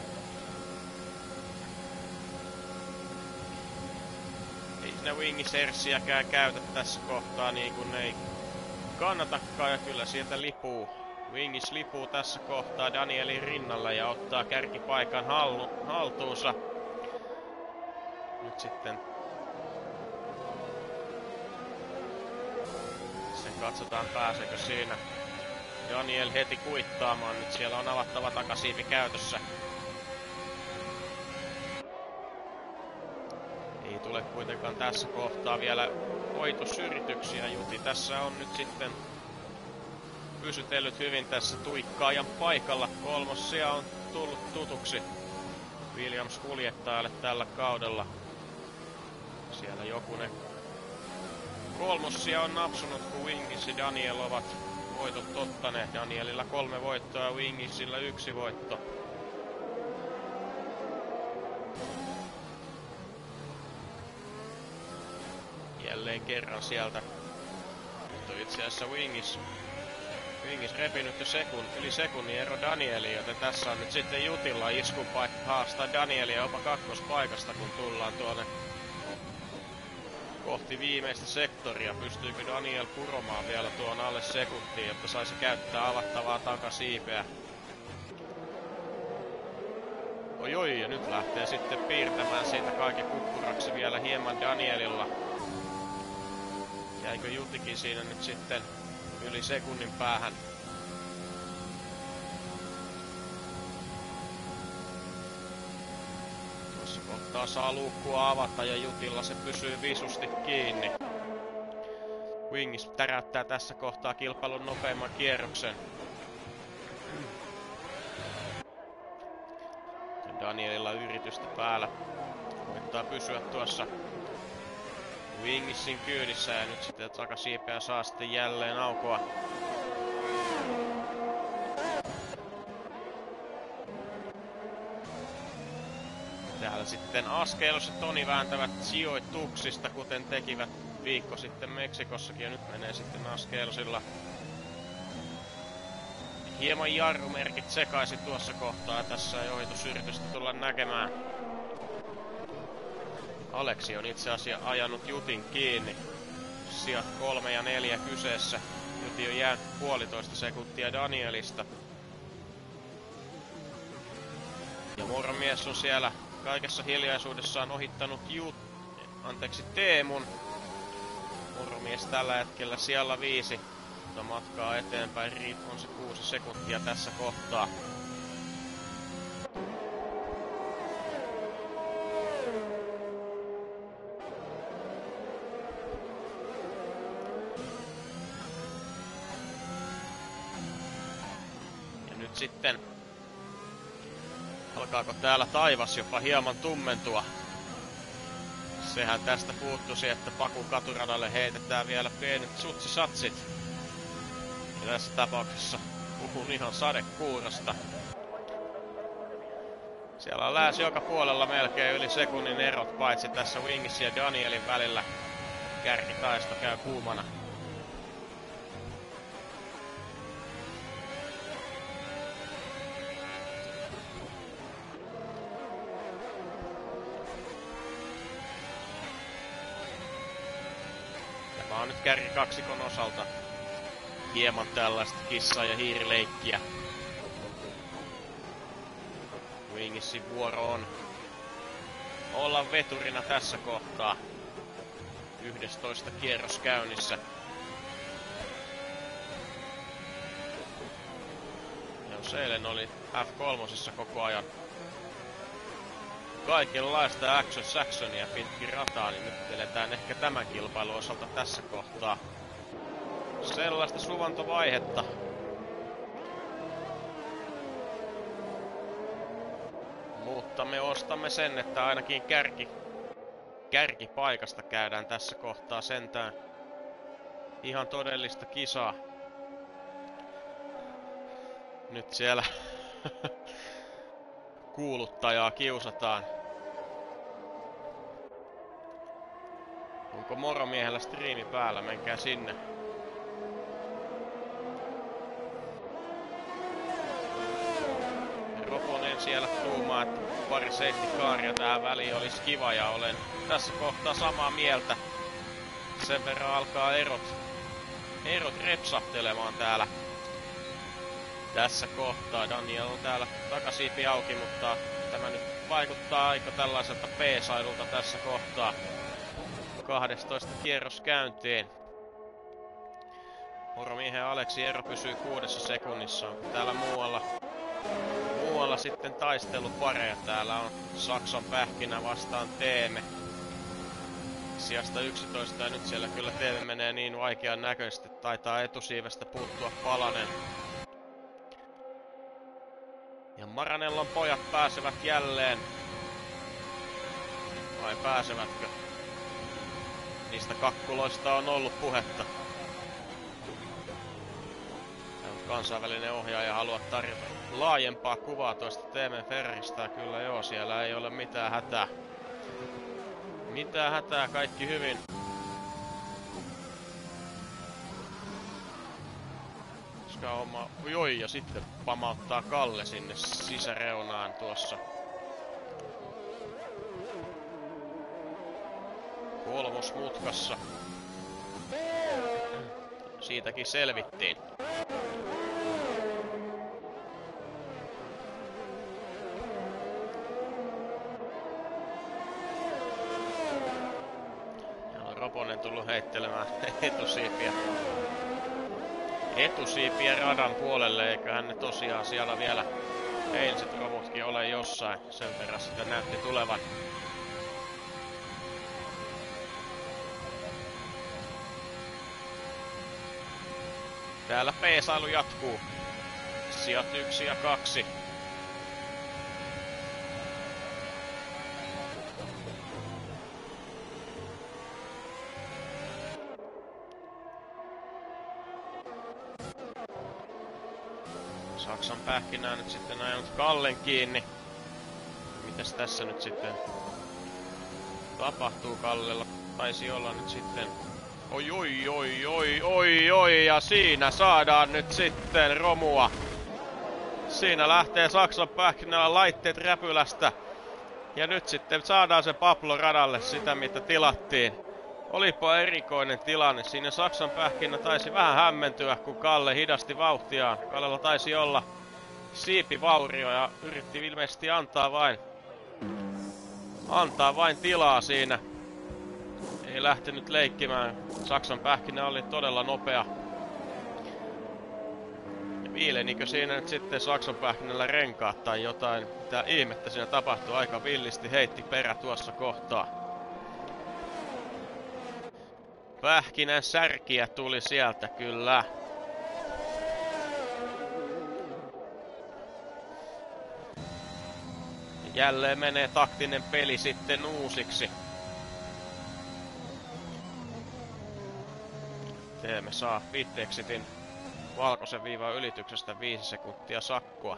ei ne Wingis Erssiäkään käytä tässä kohtaa niin kuin ei kannatakaan ja kyllä sieltä Wingis lipuu tässä kohtaa Danielin rinnalla ja ottaa kärkipaikan haltuunsa. Nyt sitten sen katsotaan pääseekö siinä Daniel heti kuittaamaan. Nyt siellä on avattava takasiipi käytössä. Ei tule kuitenkaan tässä kohtaa vielä oitusyrityksiä. Juti tässä on nyt sitten pysytellyt hyvin tässä tuikkaajan paikalla. Kolmossija on tullut tutuksi Williams kuljettajalle tällä kaudella. Siellä jokunen kolmossia on napsunut, kun Wingis ja Daniel ovat voitot ottaneet. Danielilla 3 voittoa ja Wingisillä 1 voitto. Jälleen kerran sieltä. Nyt on itse asiassa Wingis repinyt jo yli sekunnin ero Danieliin, joten tässä on nyt sitten Jutilla iskun paikka haastaa Danielia jopa kakkospaikasta, kun tullaan tuonne kohti viimeistä sektoria. Pystyykö Daniel kuromaan vielä tuon alle sekuntiin, jotta saisi käyttää avattavaa takasiipeä? Ojoi, ja nyt lähtee sitten piirtämään siitä kaiken kukkuraksi vielä hieman Danielilla. Jäikö Jutikin siinä nyt sitten yli sekunnin päähän? kohtaa saa luukkua avata ja Jutilla se pysyy visusti kiinni. Wingis täräyttää tässä kohtaa kilpailun nopeimman kierroksen. Danielilla yritystä päällä. Koittaa pysyä tuossa Wingisin kyydissä ja nyt sitten takasiipeä saa sitten jälleen aukoa. Täällä sitten Askelos ja Toni vääntävät sijoituksista, kuten tekivät viikko sitten Meksikossakin, ja nyt menee sitten Askelosilla hieman jarrumerkit sekaisin tuossa kohtaa, ja tässä ei ohitusyritystä tulla näkemään. Aleksi on itse asiassa ajanut Jutin kiinni. Sijat 3 ja 4 kyseessä. Juti on jäänyt 1,5 sekuntia Danielista. Ja Moromies on siellä kaikessa hiljaisuudessaan ohittanut Teemun. Moromies tällä hetkellä siellä 5. Mutta matkaa eteenpäin on se 6 sekuntia tässä kohtaa. Ja nyt sitten alkaako täällä taivas jopa hieman tummentua? Sehän tästä puuttuisi, että Pakun katuradalle heitetään vielä pienet sutsisatsit. Ja tässä tapauksessa puhun ihan sadekuurasta. Siellä on lähes joka puolella melkein yli sekunnin erot, paitsi tässä Wingisin ja Danielin välillä. Kärkitaisto käy kuumana. Tämä on nyt kärkikaksikon osalta hieman tällaista kissa- ja hiirileikkiä. Wingisin vuoro on olla veturina tässä kohtaa. 11 kierros käynnissä. Jos eilen oli F3 koko ajan kaikenlaista Saxonia pitkin rataa, niin nyt eletään ehkä tämän kilpailun osalta tässä kohtaa sellaista suvantovaihetta. Mutta me ostamme sen, että ainakin kärkipaikasta käydään tässä kohtaa sentään ihan todellista kisaa. Nyt siellä kuuluttajaa kiusataan. Onko Moromiehellä striimi päällä? Menkää sinne. Roponen siellä tuumaa, että pari safety caria tähän väliin olisi kiva, ja olen tässä kohtaa samaa mieltä. Sen verran alkaa erot repsahtelemaan täällä. Tässä kohtaa Daniel on täällä takasiipi auki, mutta tämä nyt vaikuttaa aika tällaiselta peesailulta tässä kohtaa. 12 kierros käyntiin. Moromiehen ja Aleksi ero pysyy 6 sekunnissa. Onko täällä muualla sitten taistelupareja? Täällä on Saksan Pähkinä vastaan Teeme. Sijasta 11, ja nyt siellä kyllä Teeme menee niin vaikean näköisesti. Taitaa etusiivestä puuttua palanen. Ja Maranellon pojat pääsevät jälleen. Vai pääsevätkö? Niistä kakkuloista on ollut puhetta. Kansainvälinen ohjaaja haluaa tarjota laajempaa kuvaa tuosta Teemen Ferrarista. Kyllä joo, siellä ei ole mitään hätää. Mitään hätää, kaikki hyvin. Homma, joi, ja sitten pamauttaa Kalle sinne sisäreunaan tuossa. Kolmosmutkassa. Siitäkin selvittiin. Ja on Roponen tullut heittelemään etusiipiä radan puolelle, eiköhän ne tosiaan siellä vielä Ei sit romutkin ole jossain. Sen verran sitä näytti tulevan. Täällä peesailu jatkuu. Sijat 1 ja 2. Saksan pähkinää nyt sitten ajanut Kallen kiinni. Mitäs tässä nyt sitten tapahtuu Kallella? Taisi olla nyt sitten... Oi, ja siinä saadaan nyt sitten romua. Siinä lähtee Saksan pähkinällä laitteet räpylästä. Ja nyt sitten saadaan se Pablo radalle sitä mitä tilattiin. Olipa erikoinen tilanne. Siinä Saksan pähkinä taisi vähän hämmentyä, kun Kalle hidasti vauhtiaan. Kallella taisi olla siipivaurio ja yritti ilmeisesti antaa vain tilaa siinä. Ei lähtenyt leikkimään. Saksan pähkinä oli todella nopea. Ja viilenikö siinä nyt sitten Saksan pähkinällä renkaat tai jotain? Mitä ihmettä siinä tapahtui? Aika villisti heitti perä tuossa kohtaa. Pähkinän särkiä tuli sieltä kyllä. Jälleen menee taktinen peli sitten uusiksi. Teemme saa pit exitin valkoisen viivan ylityksestä 5 sekuntia sakkoa.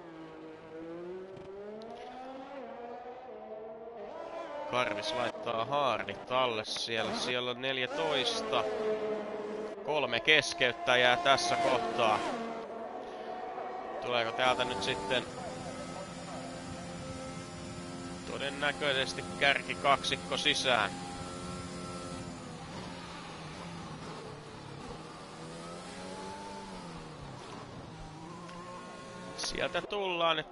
Karvis laittaa haardit alle siellä on 14. 3 keskeyttäjää tässä kohtaa. Tuleeko täältä nyt sitten todennäköisesti kärkikaksikko sisään? Sieltä tullaan.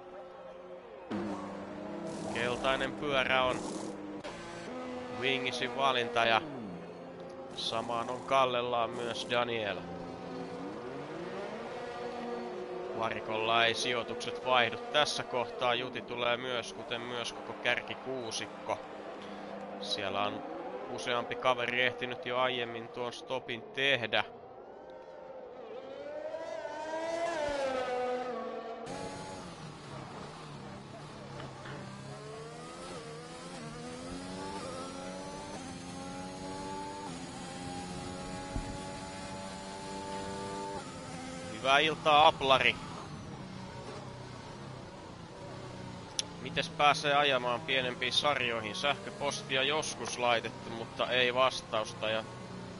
Keltainen pyörä on Wingisin valinta ja samaan on Kallellaan myös Daniel. Varikolla ei sijoitukset vaihdu. Tässä kohtaa Juti tulee myös, kuten myös koko kärkikuusikko. Siellä on useampi kaveri ehtinyt jo aiemmin tuon stopin tehdä. Hyvää iltaa, Aplari. Mites pääsee ajamaan pienempiin sarjoihin? Sähköpostia joskus laitettu, mutta ei vastausta. Ja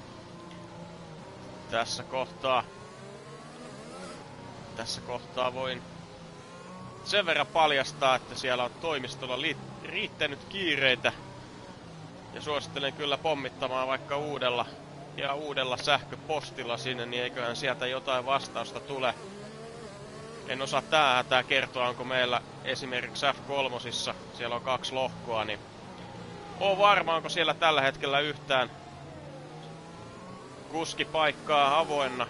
tässä kohtaa voin sen verran paljastaa, että siellä on toimistolla riittänyt kiireitä. Ja suosittelen kyllä pommittamaan vaikka uudella sähköpostilla sinne, niin eiköhän sieltä jotain vastausta tule. En osaa tää kertoa, onko meillä esimerkiksi F3, siellä on 2 lohkoa, niin on varma, onko siellä tällä hetkellä yhtään kuskipaikkaa avoinna.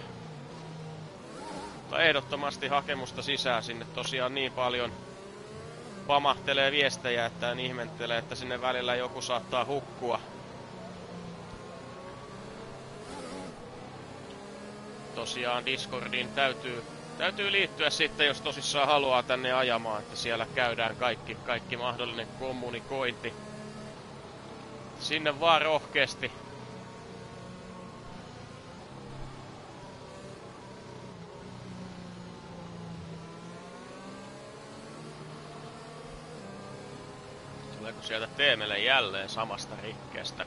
Mutta ehdottomasti hakemusta sisään sinne tosiaan niin paljon pamahtelee viestejä, että en ihmettele, että sinne välillä joku saattaa hukkua. Tosiaan Discordiin täytyy liittyä sitten, jos tosissaan haluaa tänne ajamaan, että siellä käydään kaikki mahdollinen kommunikointi. Sinne vaan rohkeasti. Tuleeko sieltä Teemelle jälleen samasta rikkeestä?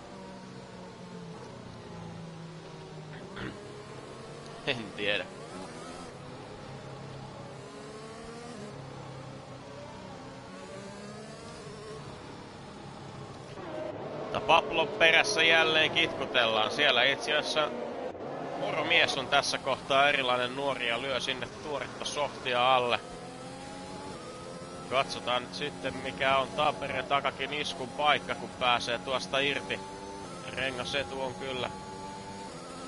En tiedä. Pablon perässä jälleen kitkutellaan. Siellä itse asiassa moromies on tässä kohtaa erilainen nuori ja lyö sinne tuoretta softia alle. Katsotaan nyt sitten mikä on Tampereen takakin iskun paikka, kun pääsee tuosta irti. Rengasetu on kyllä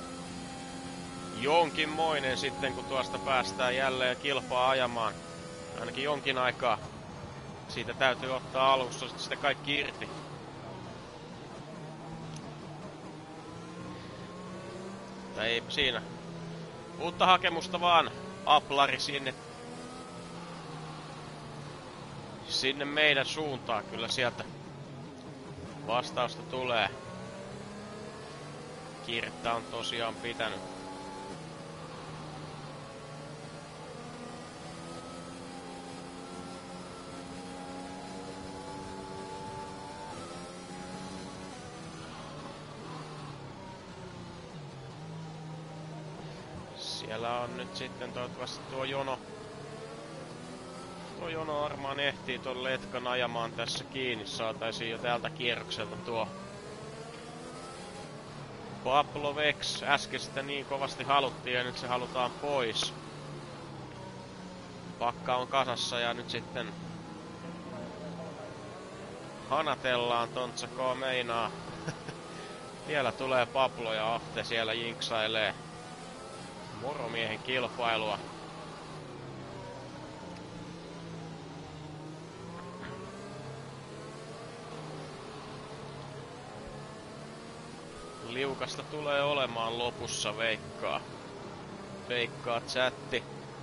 jonkinmoinen sitten, kun tuosta päästään jälleen kilpaa ajamaan. Ainakin jonkin aikaa. Siitä täytyy ottaa alussa sitten kaikki irti. Tai ei siinä. Uutta hakemusta vaan. Aplari sinne. Sinne meidän suuntaan. Kyllä sieltä vastausta tulee. Kiirettä on tosiaan pitänyt. Siellä on nyt sitten toivottavasti tuo jono. Tuo jono varmaan ehtii ton letkan ajamaan tässä kiinni. Saataisiin jo tältä kierrokselta tuo Pablo Vex. Äsken sitä niin kovasti haluttiin ja nyt se halutaan pois. Pakka on kasassa ja nyt sitten hanatellaan. Tontsa K meinaa. Vielä tulee Pablo ja Ahte siellä jinksailee moromiehen kilpailua. Liukasta tulee olemaan lopussa, veikkaa. Veikkaa chatti.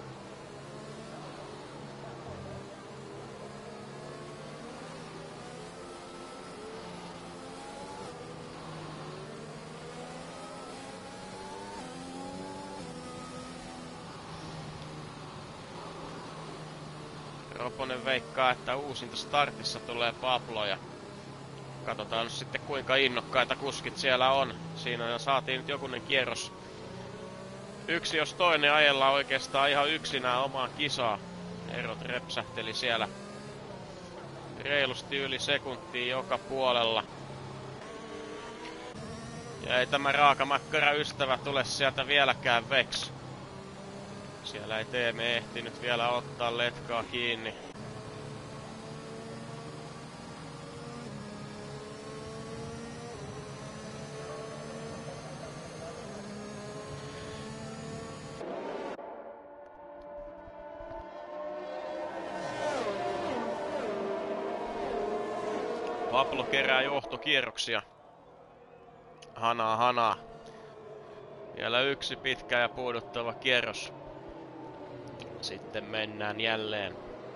Roponen veikkaa, että uusinta startissa tulee Pablo ja katsotaan nyt sitten kuinka innokkaita kuskit siellä on. Siinä jo saatiin nyt jokunen kierros. Yksi jos toinen ajellaan oikeastaan ihan yksinään omaa kisaa. Erot repsähteli siellä reilusti yli sekuntia joka puolella. Ja ei tämä raakamakkara ystävä tule sieltä vieläkään Vex. Siellä ei Teeme ehtinyt vielä ottaa letkaa kiinni. Pablo kerää johtokierroksia. Hanaa. Vielä yksi pitkä ja puuduttava kierros. Sitten mennään jälleen.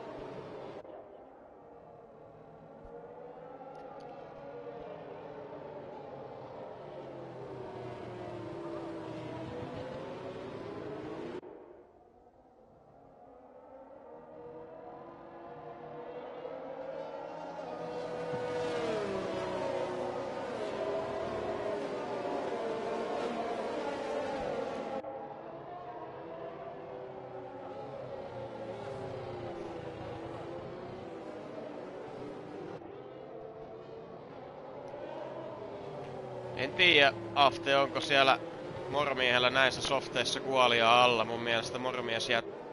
En tiedä, Afte, onko siellä moromiehellä näissä softeissa kuolia alla. Mun mielestä moromies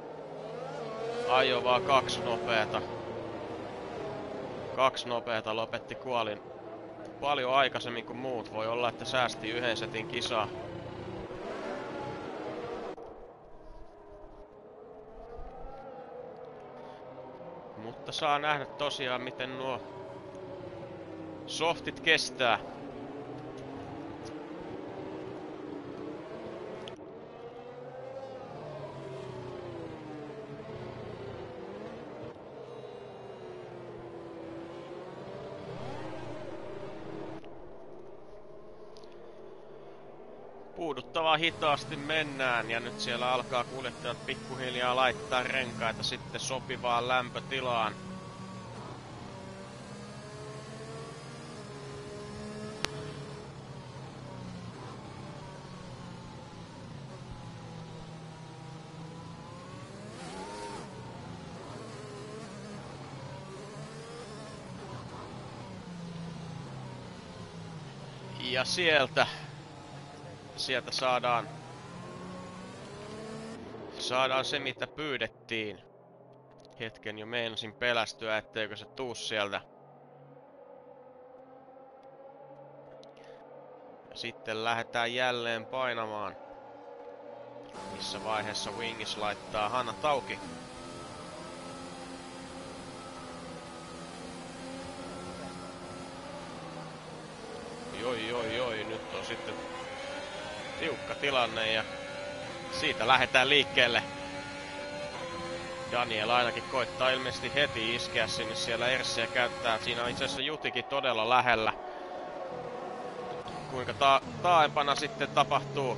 ajoi vaan kaksi nopeata lopetti kuolin paljon aikaisemmin kuin muut. Voi olla, että säästi yhden setin kisaa. Mutta saa nähdä tosiaan, miten nuo softit kestää. Puuduttavaa hitaasti mennään ja nyt siellä alkaa kuljettajat pikkuhiljaa laittaa renkaita sitten sopivaan lämpötilaan. Ja sieltä saadaan se, mitä pyydettiin. Hetken jo meinasin pelästyä, etteikö se tuu sieltä. Ja sitten lähdetään jälleen painamaan. Missä vaiheessa Wingis laittaa hanat auki. Oi. Nyt on sitten tiukka tilanne ja siitä lähdetään liikkeelle. Daniel ainakin koittaa ilmeisesti heti iskeä sinne siellä Erssiä käyttää. Siinä on itse asiassa Jutikin todella lähellä. Kuinka taaempana sitten tapahtuu.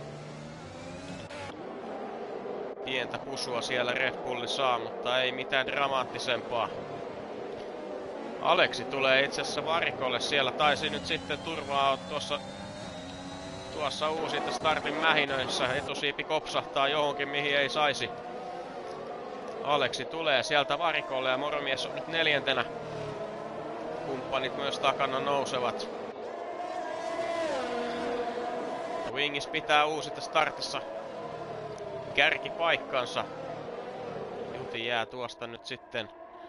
Pientä pusua siellä Red Bulli saa, mutta ei mitään dramaattisempaa. Aleksi tulee itse asiassa varikolle. Siellä taisi nyt sitten turvaa tuossa uusinta startin mähinöissä. Etusiipi kopsahtaa johonkin, mihin ei saisi. Aleksi tulee sieltä varikolle ja Moromies on nyt 4. Kumppanit myös takana nousevat. Wingis pitää uusinta startissa kärkipaikkansa. Juti jää tuosta nyt sitten.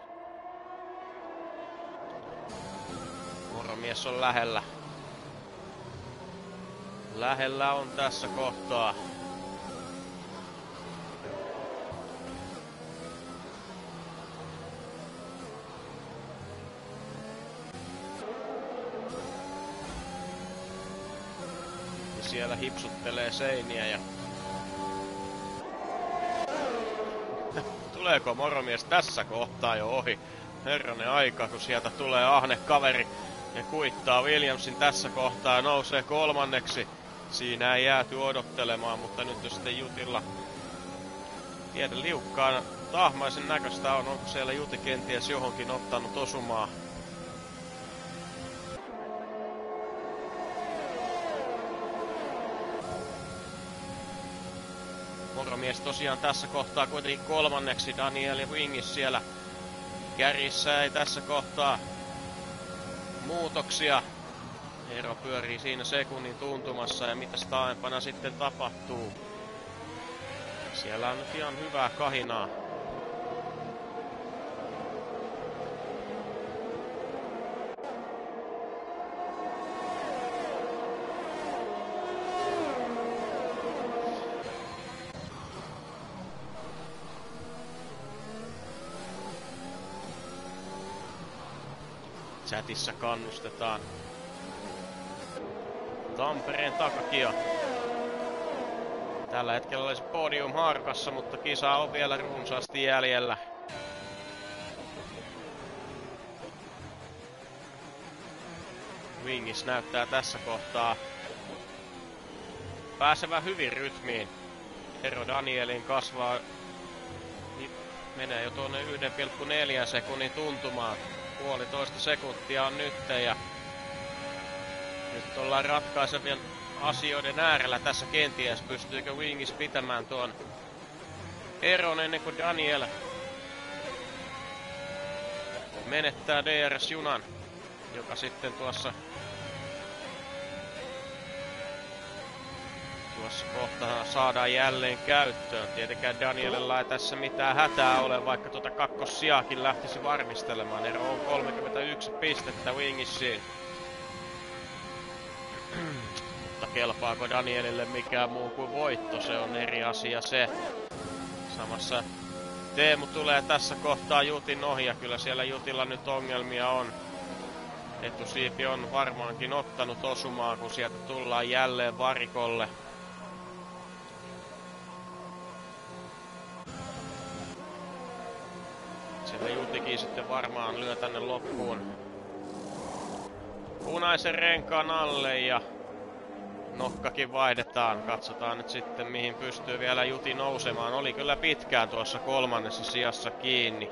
Moromies on lähellä. Lähellä on tässä kohtaa. Ja siellä hipsuttelee seiniä ja... Tuleeko Moromies tässä kohtaa jo ohi? Herranen aika, kun sieltä tulee ahne kaveri ja kuittaa Williamsin tässä kohtaa ja nousee 3. Siinä ei jääty odottelemaan, mutta nyt on sitten Jutilla pienen liukkaan tahmaisen näköistä on. Onko siellä Juti kenties johonkin ottanut osumaa? Moromies tosiaan tässä kohtaa kuitenkin 3. Daniel ja Wingis siellä kärjissä ei tässä kohtaa muutoksia. Ero pyörii siinä sekunnin tuntumassa ja mitäs taaempana sitten tapahtuu. Siellä on nyt ihan hyvää kahinaa. Chatissa kannustetaan Tampereen Takakia. Tällä hetkellä olisi podium haarukassa, mutta kisa on vielä runsaasti jäljellä. Wingis näyttää tässä kohtaa pääsevän hyvin rytmiin. Ero Danielin kasvaa, menee jo tuonne 1,4 sekunnin tuntumaan. 1,5 sekuntia on nyt ja nyt ollaan ratkaisevien asioiden äärellä tässä kenties. Pystyykö Wingis pitämään tuon eron ennen kuin Daniel menettää DRS-junan, joka sitten tuossa kohtaa saadaan jälleen käyttöön. Tietenkään Danielilla ei tässä mitään hätää ole, vaikka tuota kakkossijaakin lähtisi varmistelemaan. Ero on 31 pistettä Wingisiin. Mutta kelpaako Danielille mikään muu kuin voitto, se on eri asia se. Samassa Teemu tulee tässä kohtaa Jutin ohi ja kyllä siellä Jutilla nyt ongelmia on. Etusiipi on varmaankin ottanut osumaa, kun sieltä tullaan jälleen varikolle. Siellä Jutikin sitten varmaan lyö tänne loppuun punaisen renkaan alle ja nokkakin vaihdetaan. Katsotaan nyt sitten mihin pystyy vielä Juti nousemaan. Oli kyllä pitkään tuossa 3. sijassa kiinni.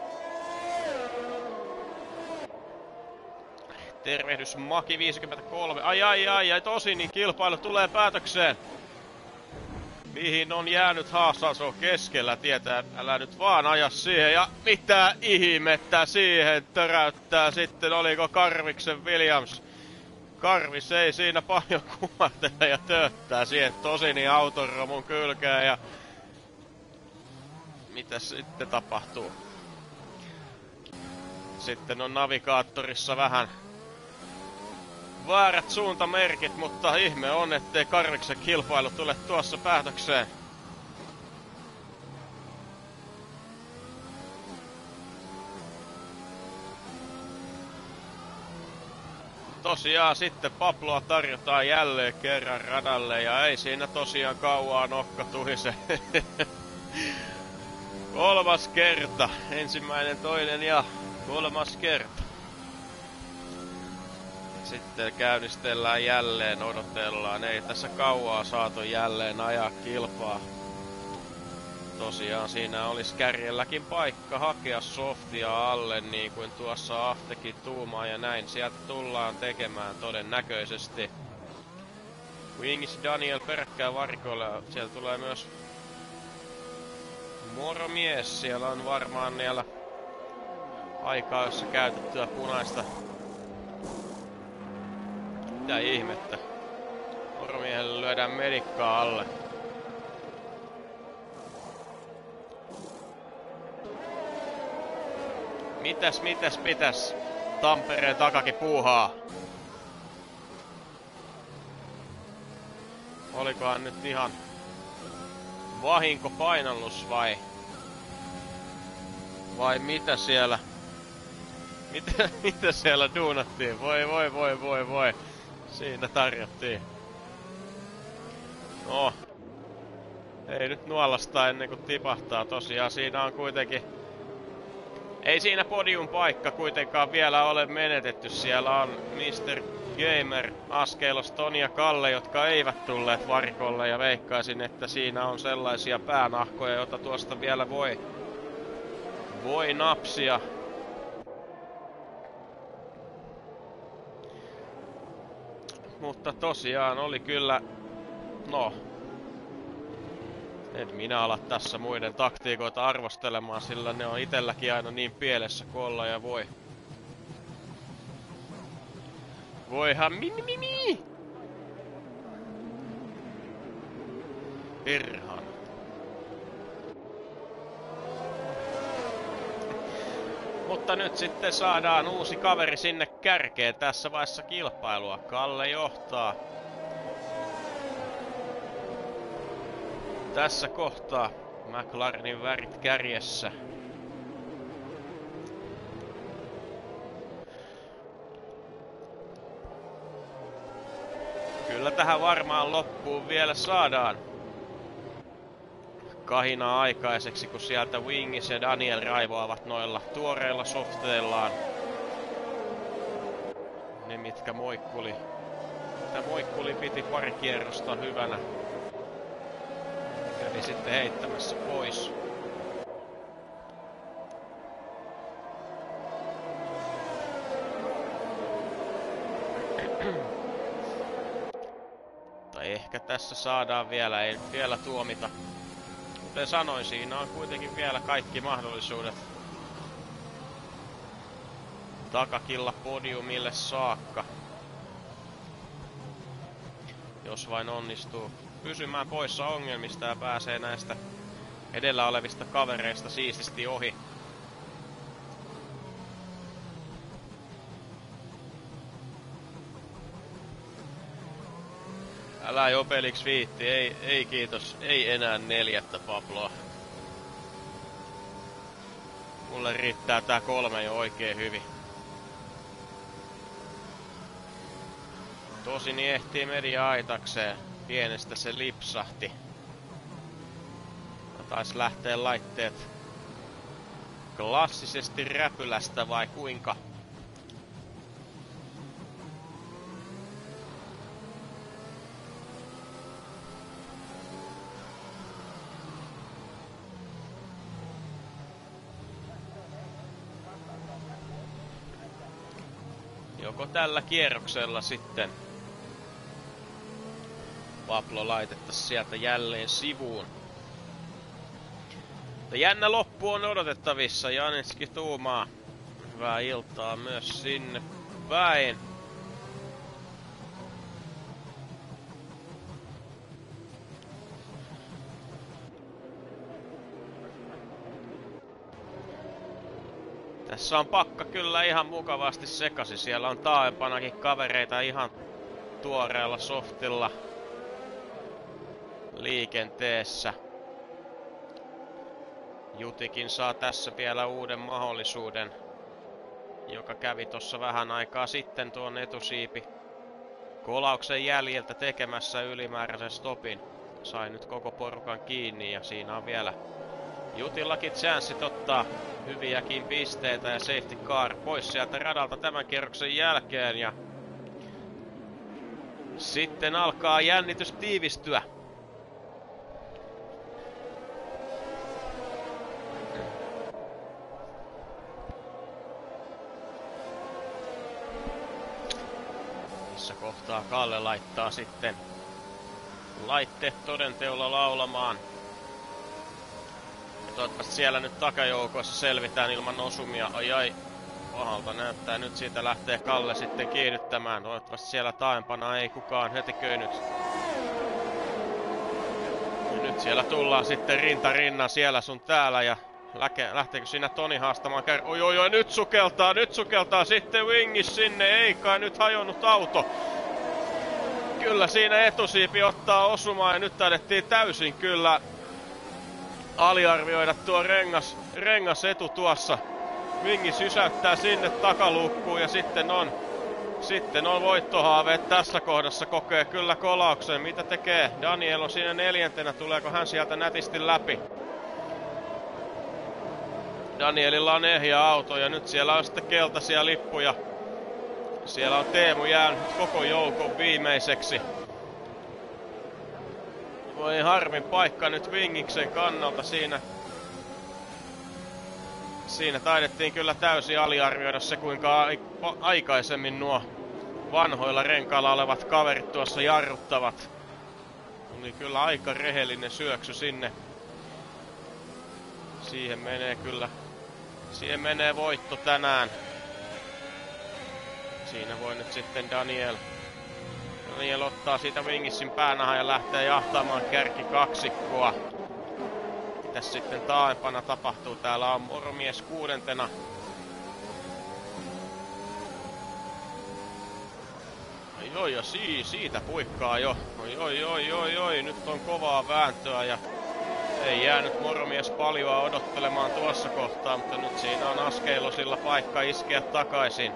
Tervehdys Maki 53. Ai tosi niin kilpailu tulee päätökseen. Mihin on jäänyt Haassa, se on keskellä tietää. Älä nyt vaan aja siihen ja mitä ihmettä siihen töräyttää sitten. Oliko Karviksen Williams? Karvis ei siinä paljon kumartele ja tööttää siihen Tosinin autoromun kylkeen ja mitäs sitten tapahtuu? Sitten on navigaattorissa vähän väärät suuntamerkit, mutta ihme on, ettei Karviksen kilpailu tule tuossa päätökseen. tosiaan sitten Pabloa tarjotaan jälleen kerran radalle ja ei siinä tosiaan kauaa nokka tuhise. Kolmas kerta. Ensimmäinen, toinen ja kolmas kerta. Sitten käynnistellään jälleen, odotellaan. Ei tässä kauaa saatu jälleen ajaa kilpaa. Tosiaan siinä olisi kärjelläkin paikka hakea softia alle, niin kuin tuossa Ahtekin tuumaa ja näin. Sieltä tullaan tekemään todennäköisesti. Wingis Daniel peräkkää varikoille. Siellä tulee myös moromies. Siellä on varmaan niillä aikaa, jossa käytettyä punaista. Mitä ihmettä. Moromiehelle lyödään medikkaa alle. Mitäs? Tampereen takakin puuhaa. Olikohan nyt ihan vahinkopainallus vai mitä siellä? Mitä siellä duunattiin? Voi. Siinä tarjottiin. No. Ei nyt nuolasta ennen kuin tipahtaa. Tosiaan siinä on kuitenkin... Ei siinä podium paikka kuitenkaan vielä ole menetetty. Siellä on Mr. Gamer, Askelos, Toni ja Kalle, jotka eivät tulleet varikolle. Ja veikkaisin, että siinä on sellaisia päänahkoja, joita tuosta vielä voi napsia. Mutta tosiaan oli kyllä... No... En minä ala tässä muiden taktiikoita arvostelemaan, sillä ne on itelläkin aina niin pielessä kuin olla ja voi. Voihan mi. Perhan. Mutta nyt sitten saadaan uusi kaveri sinne kärkeen tässä vaiheessa kilpailua. Kalle johtaa. Tässä kohtaa McLarenin värit kärjessä. Kyllä tähän varmaan loppuun vielä saadaan kahinaa aikaiseksi, kun sieltä Wingis ja Daniel raivoavat noilla tuoreilla softeillaan. Ne mitkä Moikkuli piti pari kierrosta hyvänä. Kävi sitten heittämässä pois. Tai ehkä tässä saadaan vielä, ei vielä tuomita. Kuten sanoin, siinä on kuitenkin vielä kaikki mahdollisuudet takakilla podiumille saakka. Jos vain onnistuu pysymään poissa ongelmista ja pääsee näistä edellä olevista kavereista siististi ohi. Älä Jopeliksi viitti, ei kiitos, ei enää 4. Pabloa. Mulle riittää tää 3 jo oikein hyvin. Tosin ehtii media aitakseen. Pienestä se lipsahti. Taisi lähteä laitteet klassisesti räpylästä vai kuinka? Joko tällä kierroksella sitten Pablo laitettaisiin sieltä jälleen sivuun. Mutta jännä loppu on odotettavissa. Janetski tuumaa. Hyvää iltaa myös sinne päin. Tässä on pakka kyllä ihan mukavasti sekasi. Siellä on taaempanakin kavereita ihan tuoreella softilla liikenteessä. Jutikin saa tässä vielä uuden mahdollisuuden joka kävi tuossa vähän aikaa sitten tuon etusiipi kolauksen jäljiltä tekemässä ylimääräisen stopin. Sai nyt koko porukan kiinni ja siinä on vielä Jutillakin chanssit ottaa hyviäkin pisteitä ja safety car pois sieltä radalta tämän kierroksen jälkeen ja sitten alkaa jännitys tiivistyä. Missä kohtaa Kalle laittaa sitten laitteet todenteolla laulamaan. Ja toivottavasti siellä nyt takajoukoissa selvitään ilman osumia. Ai, pahalta näyttää. Nyt siitä lähtee Kalle sitten kiihdyttämään. Toivottavasti siellä taaempana ei kukaan hötiköinyt. Ja nyt siellä tullaan sitten rinta rinnan siellä sun täällä. Ja lähteekö siinä Toni haastamaan Oi, nyt sukeltaa sitten Wingis sinne. Ei kai nyt hajonnut auto. Kyllä siinä etusiipi ottaa osumaan ja nyt taidettiin täysin kyllä aliarvioida tuo rengas etu tuossa. Vingi sysäyttää sinne takaluukkuun ja sitten on voittohaaveet tässä kohdassa, kokee kyllä kolauksen. Mitä tekee? Daniel on siinä 4. Tuleeko hän sieltä nätisti läpi? Danielilla on ehjä auto ja nyt siellä on sitten keltaisia lippuja. Siellä on Teemu jäänyt koko joukon viimeiseksi. Voi harmin paikka nyt Vingiksen kannalta siinä. Siinä taidettiin kyllä täysin aliarvioida se, kuinka aikaisemmin nuo vanhoilla renkailla olevat kaverit tuossa jarruttavat. Oli kyllä aika rehellinen syöksy sinne. Siihen menee voitto tänään. Siinä voi nyt sitten Daniel ottaa siitä Wingissin päänahan ja lähtee jahtaamaan kärkikaksikkoa. Mitäs sitten taaempana tapahtuu? Täällä on Moromies 6. Ja siitä puikkaa jo. Oi, nyt on kovaa vääntöä ja ei jäänyt Moromies paljoa odottelemaan tuossa kohtaa, mutta nyt siinä on Askeilosilla paikka iskeä takaisin.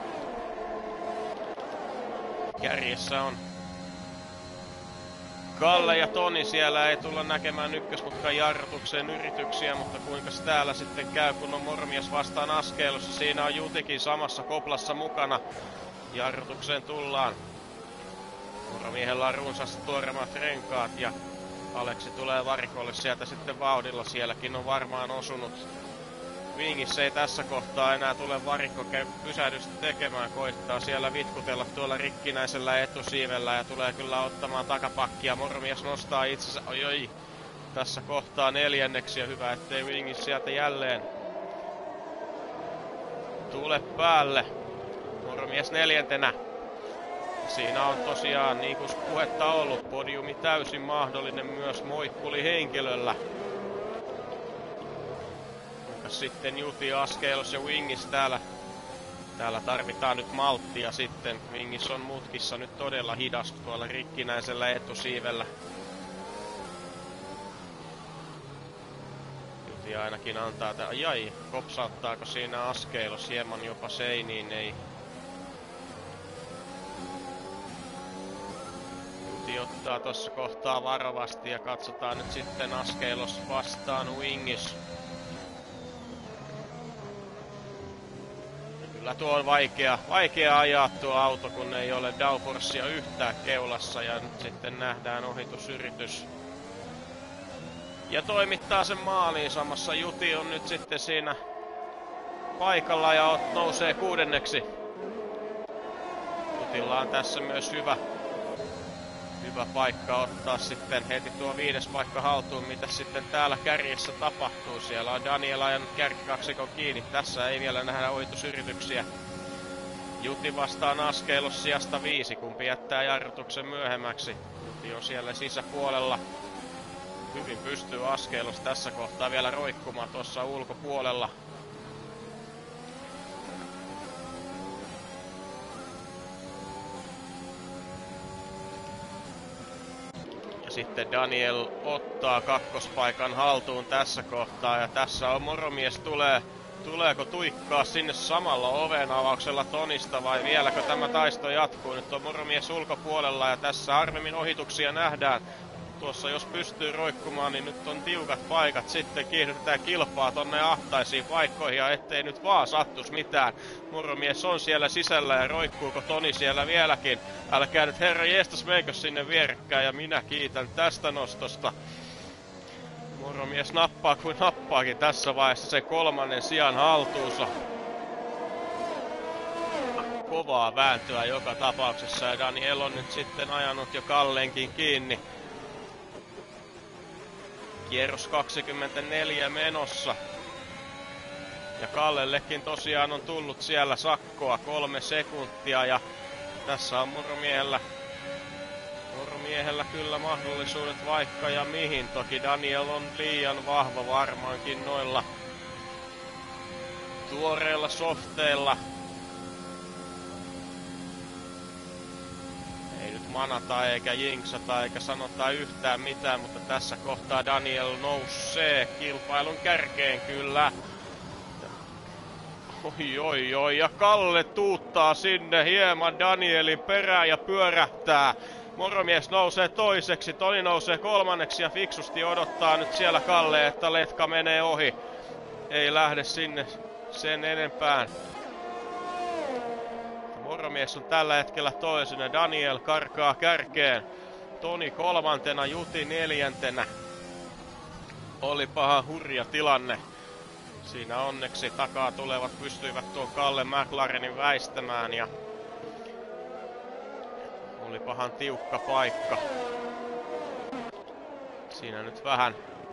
Kärjessä on Kalle ja Toni, siellä ei tulla näkemään ykkösmutkan jarrutukseen yrityksiä, mutta kuinka täällä sitten käy, kun on Moromies vastaan Askeilossa. Siinä on Jutikin samassa koplassa mukana. Jarrutukseen tullaan. Moromiehellä on runsaasti tuoremat renkaat ja Aleksi tulee varikolle sieltä sitten vauhdilla. Sielläkin on varmaan osunut. Wingissä ei tässä kohtaa enää tule varikko pysähdystä tekemään. Koittaa siellä vitkutella tuolla rikkinäisellä etusiivellä ja tulee kyllä ottamaan takapakkia. Moromies nostaa itsensä. Oi. Tässä kohtaa 4. ja hyvä, ettei Wingis sieltä jälleen tule päälle. Moromies 4. Siinä on tosiaan, niin kuin puhetta ollut, podiumi täysin mahdollinen myös Moikkuli henkilöllä. Sitten Juti, Askeilos ja Wingis täällä tarvitaan nyt malttia sitten. Wingis on mutkissa nyt todella hidas tuolla rikkinäisellä etusiivellä. Juti ainakin antaa kopsauttaako siinä Askeilos hieman jopa seiniin, ei. Juti ottaa tossa kohtaa varovasti ja katsotaan nyt sitten Askeilos vastaan Wingis. Kyllä tuo on vaikea ajaa tuo auto, kun ei ole downforcea yhtään keulassa ja nyt sitten nähdään ohitusyritys. Ja toimittaa sen maaliin samassa. Juti on nyt sitten siinä paikalla ja nousee 6. Jutilla on tässä myös hyvä paikka ottaa sitten heti tuo 5. paikka haltuun, mitä sitten täällä kärjessä tapahtuu. Siellä on Daniel ajanut kärkikaksikon kiinni. Tässä ei vielä nähdä ohitusyrityksiä. Juti vastaan Askeilos sijasta 5, kumpi jättää jarrutuksen myöhemmäksi. Juti on siellä sisäpuolella. Hyvin pystyy Askeilos tässä kohtaa vielä roikkumaan tuossa ulkopuolella. Sitten Daniel ottaa kakkospaikan haltuun tässä kohtaa ja tässä on Moromies Tuleeko tuikkaa sinne samalla oven avauksella Tonista vai vieläkö tämä taisto jatkuu? Nyt on Moromies ulkopuolella ja tässä harvemmin ohituksia nähdään. Tuossa jos pystyy roikkumaan, niin nyt on tiukat paikat. Sitten kiihdytetään kilpaa tonne ahtaisiin paikkoihin ja ettei nyt vaan sattus mitään. Moromies on siellä sisällä ja roikkuuko Toni siellä vieläkin? Älkää nyt herra jestas meikö sinne vierekkäin ja minä kiitän tästä nostosta. Moromies nappaa kuin nappaakin tässä vaiheessa sen 3. sijan haltuunsa. Kovaa vääntöä joka tapauksessa ja Daniel on nyt sitten ajanut jo Kallenkin kiinni. Kierros 24 menossa. Ja Kallellekin tosiaan on tullut siellä sakkoa 3 sekuntia ja tässä on Moromiehellä kyllä mahdollisuudet vaikka ja mihin. Toki Daniel on liian vahva varmaankin noilla tuoreilla softeilla. Ei nyt manata eikä jinksata eikä sanota yhtään mitään, mutta tässä kohtaa Daniel nousee kilpailun kärkeen kyllä. Oi, ja Kalle tuuttaa sinne hieman Danielin perään ja pyörähtää. Moromies nousee toiseksi, Toni nousee 3. ja fiksusti odottaa nyt siellä Kalle, että letka menee ohi. Ei lähde sinne sen enempään. Moromies on tällä hetkellä toisena, Daniel karkaa kärkeen. Toni 3, Juti 4. Oli paha hurja tilanne. Siinä onneksi takaa tulevat pystyivät tuon Kalle McLarenin väistämään ja oli pahan tiukka paikka. Siinä nyt vähän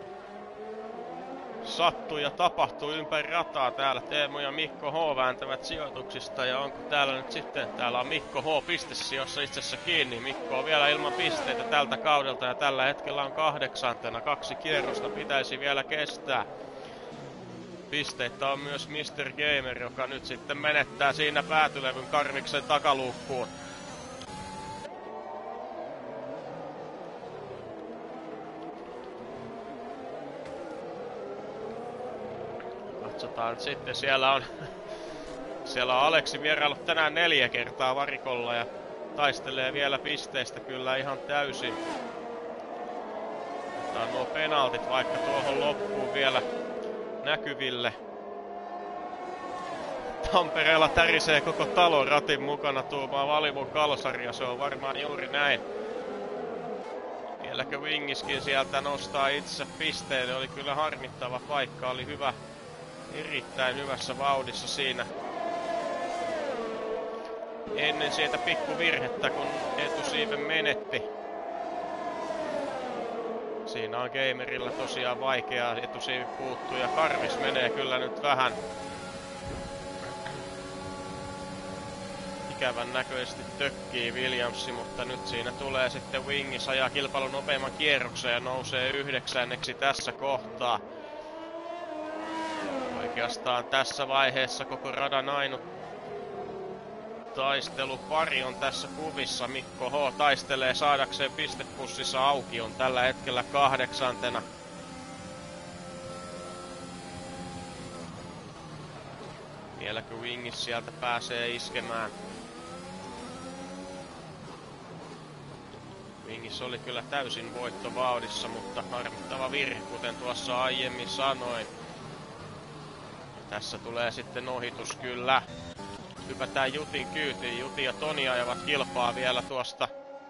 sattui ja tapahtui ympäri rataa. Täällä Teemu ja Mikko H vääntävät sijoituksista ja onko täällä nyt sitten, täällä on Mikko H pistesijoissa itsessä kiinni. Mikko on vielä ilman pisteitä tältä kaudelta ja tällä hetkellä on 8. 2 kierrosta pitäisi vielä kestää. Pisteitä on myös Mr. Gamer, joka nyt sitten menettää siinä päätylevyn Karviksen takaluukkuun. Katsotaan nyt sitten, siellä on Aleksi vierailut tänään 4 kertaa varikolla ja taistelee vielä pisteistä kyllä ihan täysin. Otetaan nuo penaltit vaikka tuohon loppuun vielä näkyville. Tampereella tärisee koko talo ratin mukana tuomaan Valimon kalsaria, se on varmaan juuri näin. Vieläkö Wingiskin sieltä nostaa itse pisteen, oli kyllä harmittava paikka, oli hyvä, erittäin hyvässä vauhdissa siinä. Ennen siitä pikkuvirhettä, kun etusiiven menetti. Siinä on Gamerilla tosiaan vaikeaa, etusiivi puuttuu ja Karvis menee kyllä nyt vähän ikävän näköisesti tökkii Williamsi, mutta nyt siinä tulee sitten Wingis ajaa kilpailun nopeimman kierroksen ja nousee 9. tässä kohtaa. Oikeastaan tässä vaiheessa koko radan ainut taistelupari on tässä kuvissa. Mikko H taistelee saadakseen pistepussissa auki, on tällä hetkellä 8. Vieläkö Wingis sieltä pääsee iskemään? Wingis oli kyllä täysin voittovauhdissa, mutta harmittava virhe, kuten tuossa aiemmin sanoin. Tässä tulee sitten ohitus kyllä. Hypätään Jutin kyytiin. Juti ja Toni ajavat kilpaa vielä tuosta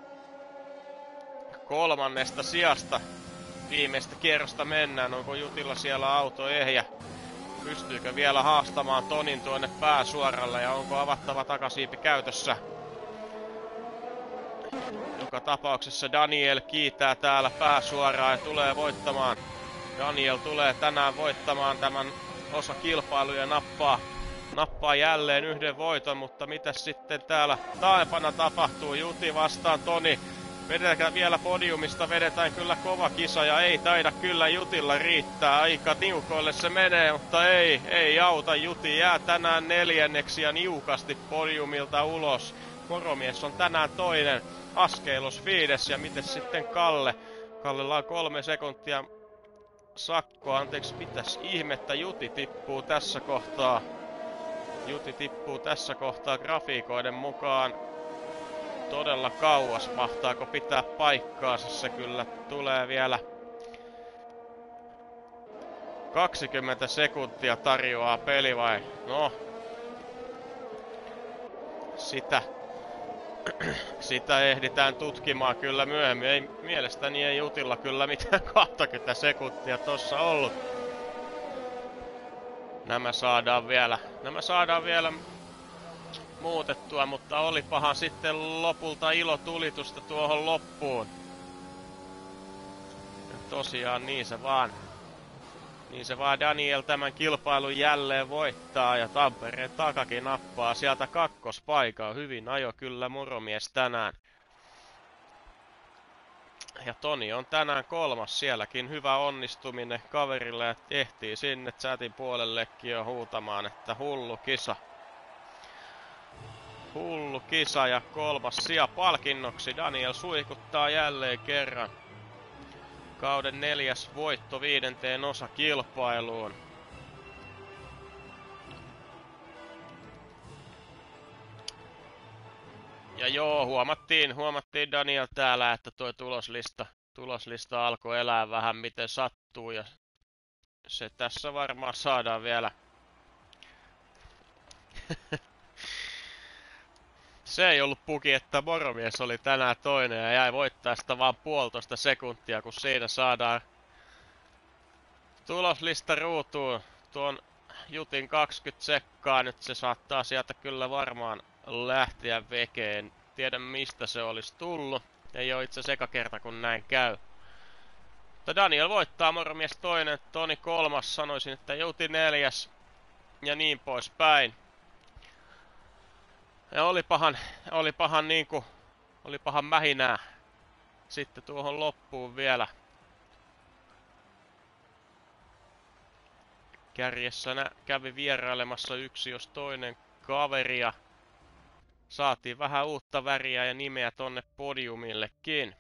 3. sijasta. Viimeistä kierrosta mennään. Onko Jutilla siellä auto ehjä? Pystyykö vielä haastamaan Tonin tuonne pääsuoralle ja onko avattava takasiipi käytössä? Joka tapauksessa Daniel kiitää täällä pääsuoraan ja tulee voittamaan. Daniel tulee tänään voittamaan tämän osakilpailun ja nappaa jälleen 1 voiton, mutta mitäs sitten täällä taempana tapahtuu? Juti vastaan Toni. Vedetään vielä podiumista, vedetään kyllä kova kisa ja ei taida kyllä Jutilla riittää. Aika niukoille se menee, mutta ei auta. Juti jää tänään 4. ja niukasti podiumilta ulos. Moromies on tänään 2. Askeilos 5. ja miten sitten Kalle? Kallella on 3 sekuntia sakkoa. Anteeksi, mitäs ihmettä, Juti tippuu tässä kohtaa. Juti tippuu tässä kohtaa grafiikoiden mukaan todella kauas. Mahtaako pitää paikkaansa? Se kyllä tulee vielä 20 sekuntia tarjoaa peli vai? No. Sitä ehditään tutkimaan kyllä myöhemmin. Mielestäni ei Jutilla kyllä mitään 20 sekuntia tossa ollut. Nämä saadaan vielä muutettua, mutta olipahan sitten lopulta ilotulitusta tuohon loppuun. Ja tosiaan niin se vaan Daniel tämän kilpailun jälleen voittaa ja Tampereen Takakin nappaa sieltä kakkospaikaa. Hyvin ajo kyllä Moromies tänään. Ja Toni on tänään kolmas, sielläkin hyvä onnistuminen kaverille ja ehtii sinne chatin puolellekin jo huutamaan, että hullu kisa. Hullu kisa ja kolmas sija palkinnoksi. Daniel suihkuttaa jälleen kerran. Kauden 4. voitto 5. osakilpailuun. Ja joo, huomattiin Daniel täällä, että tuo tuloslista alkoi elää vähän miten sattuu. Ja se tässä varmaan saadaan vielä. Se ei ollut puki, että Moromies oli tänään toinen ja jäi voittaa sitä vaan 1,5 sekuntia, kun siinä saadaan tuloslista ruutuun. Tuon Jutin 20 sekkaa, nyt se saattaa sieltä kyllä varmaan lähteä vekeen. Tiedä mistä se olisi tullut. Ei ole itse eka kerta kun näin käy. Mutta Daniel voittaa, Moromies toinen, Toni kolmas, sanoisin että Juti 4. Ja niin poispäin. Ja olipahan mähinää sitten tuohon loppuun vielä. Kärjessä kävi vierailemassa yksi jos toinen kaveri ja saatiin vähän uutta väriä ja nimeä tonne podiumillekin.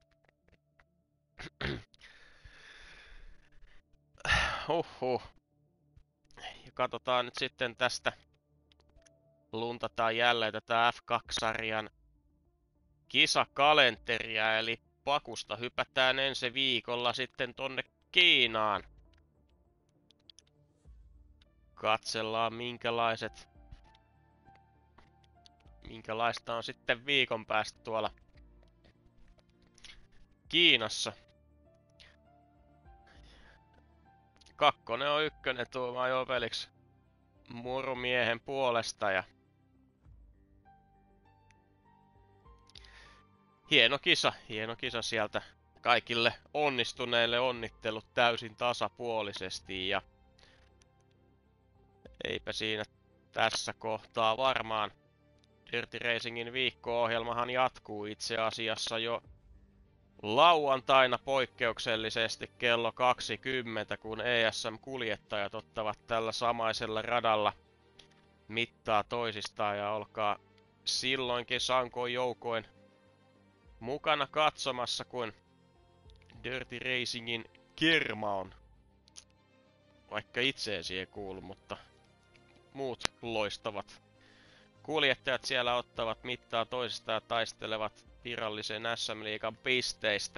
Ja katsotaan nyt sitten tästä. Luntataan jälleen tätä F2-sarjan kisakalenteria, eli Bakusta hypätään ensi viikolla sitten tonne Kiinaan. Katsellaan minkälaista on sitten viikon päästä tuolla Kiinassa. 2 on 1 tuuma jo peliksi Murumiehen puolesta ja hieno kisa sieltä. Kaikille onnistuneille onnittelut täysin tasapuolisesti ja eipä siinä tässä kohtaa varmaan. Dirty Racingin viikko-ohjelmahan jatkuu itse asiassa jo lauantaina poikkeuksellisesti kello 20, kun ESM-kuljettajat ottavat tällä samaisella radalla mittaa toisistaan ja olkaa silloinkin sankoin joukoin mukana katsomassa, kun Dirty Racingin kerma on. Vaikka itse ei kuulu, mutta muut loistavat kuljettajat siellä ottavat mittaa toisistaan ja taistelevat virallisen SM-liigan pisteistä.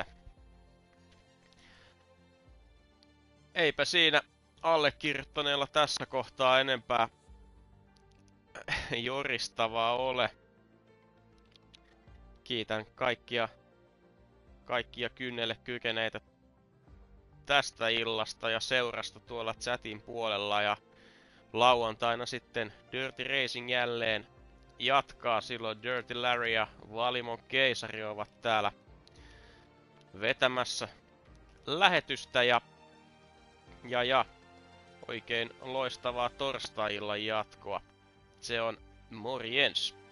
Eipä siinä allekirjoittaneella tässä kohtaa enempää joristavaa ole. Kiitän kaikkia kynnelle kykeneitä tästä illasta ja seurasta tuolla chatin puolella. Ja lauantaina sitten Dirty Racing jälleen jatkaa. Silloin Dirty Larry ja Valimon keisari ovat täällä vetämässä lähetystä ja oikein loistavaa torstai-illan jatkoa. Se on morjens!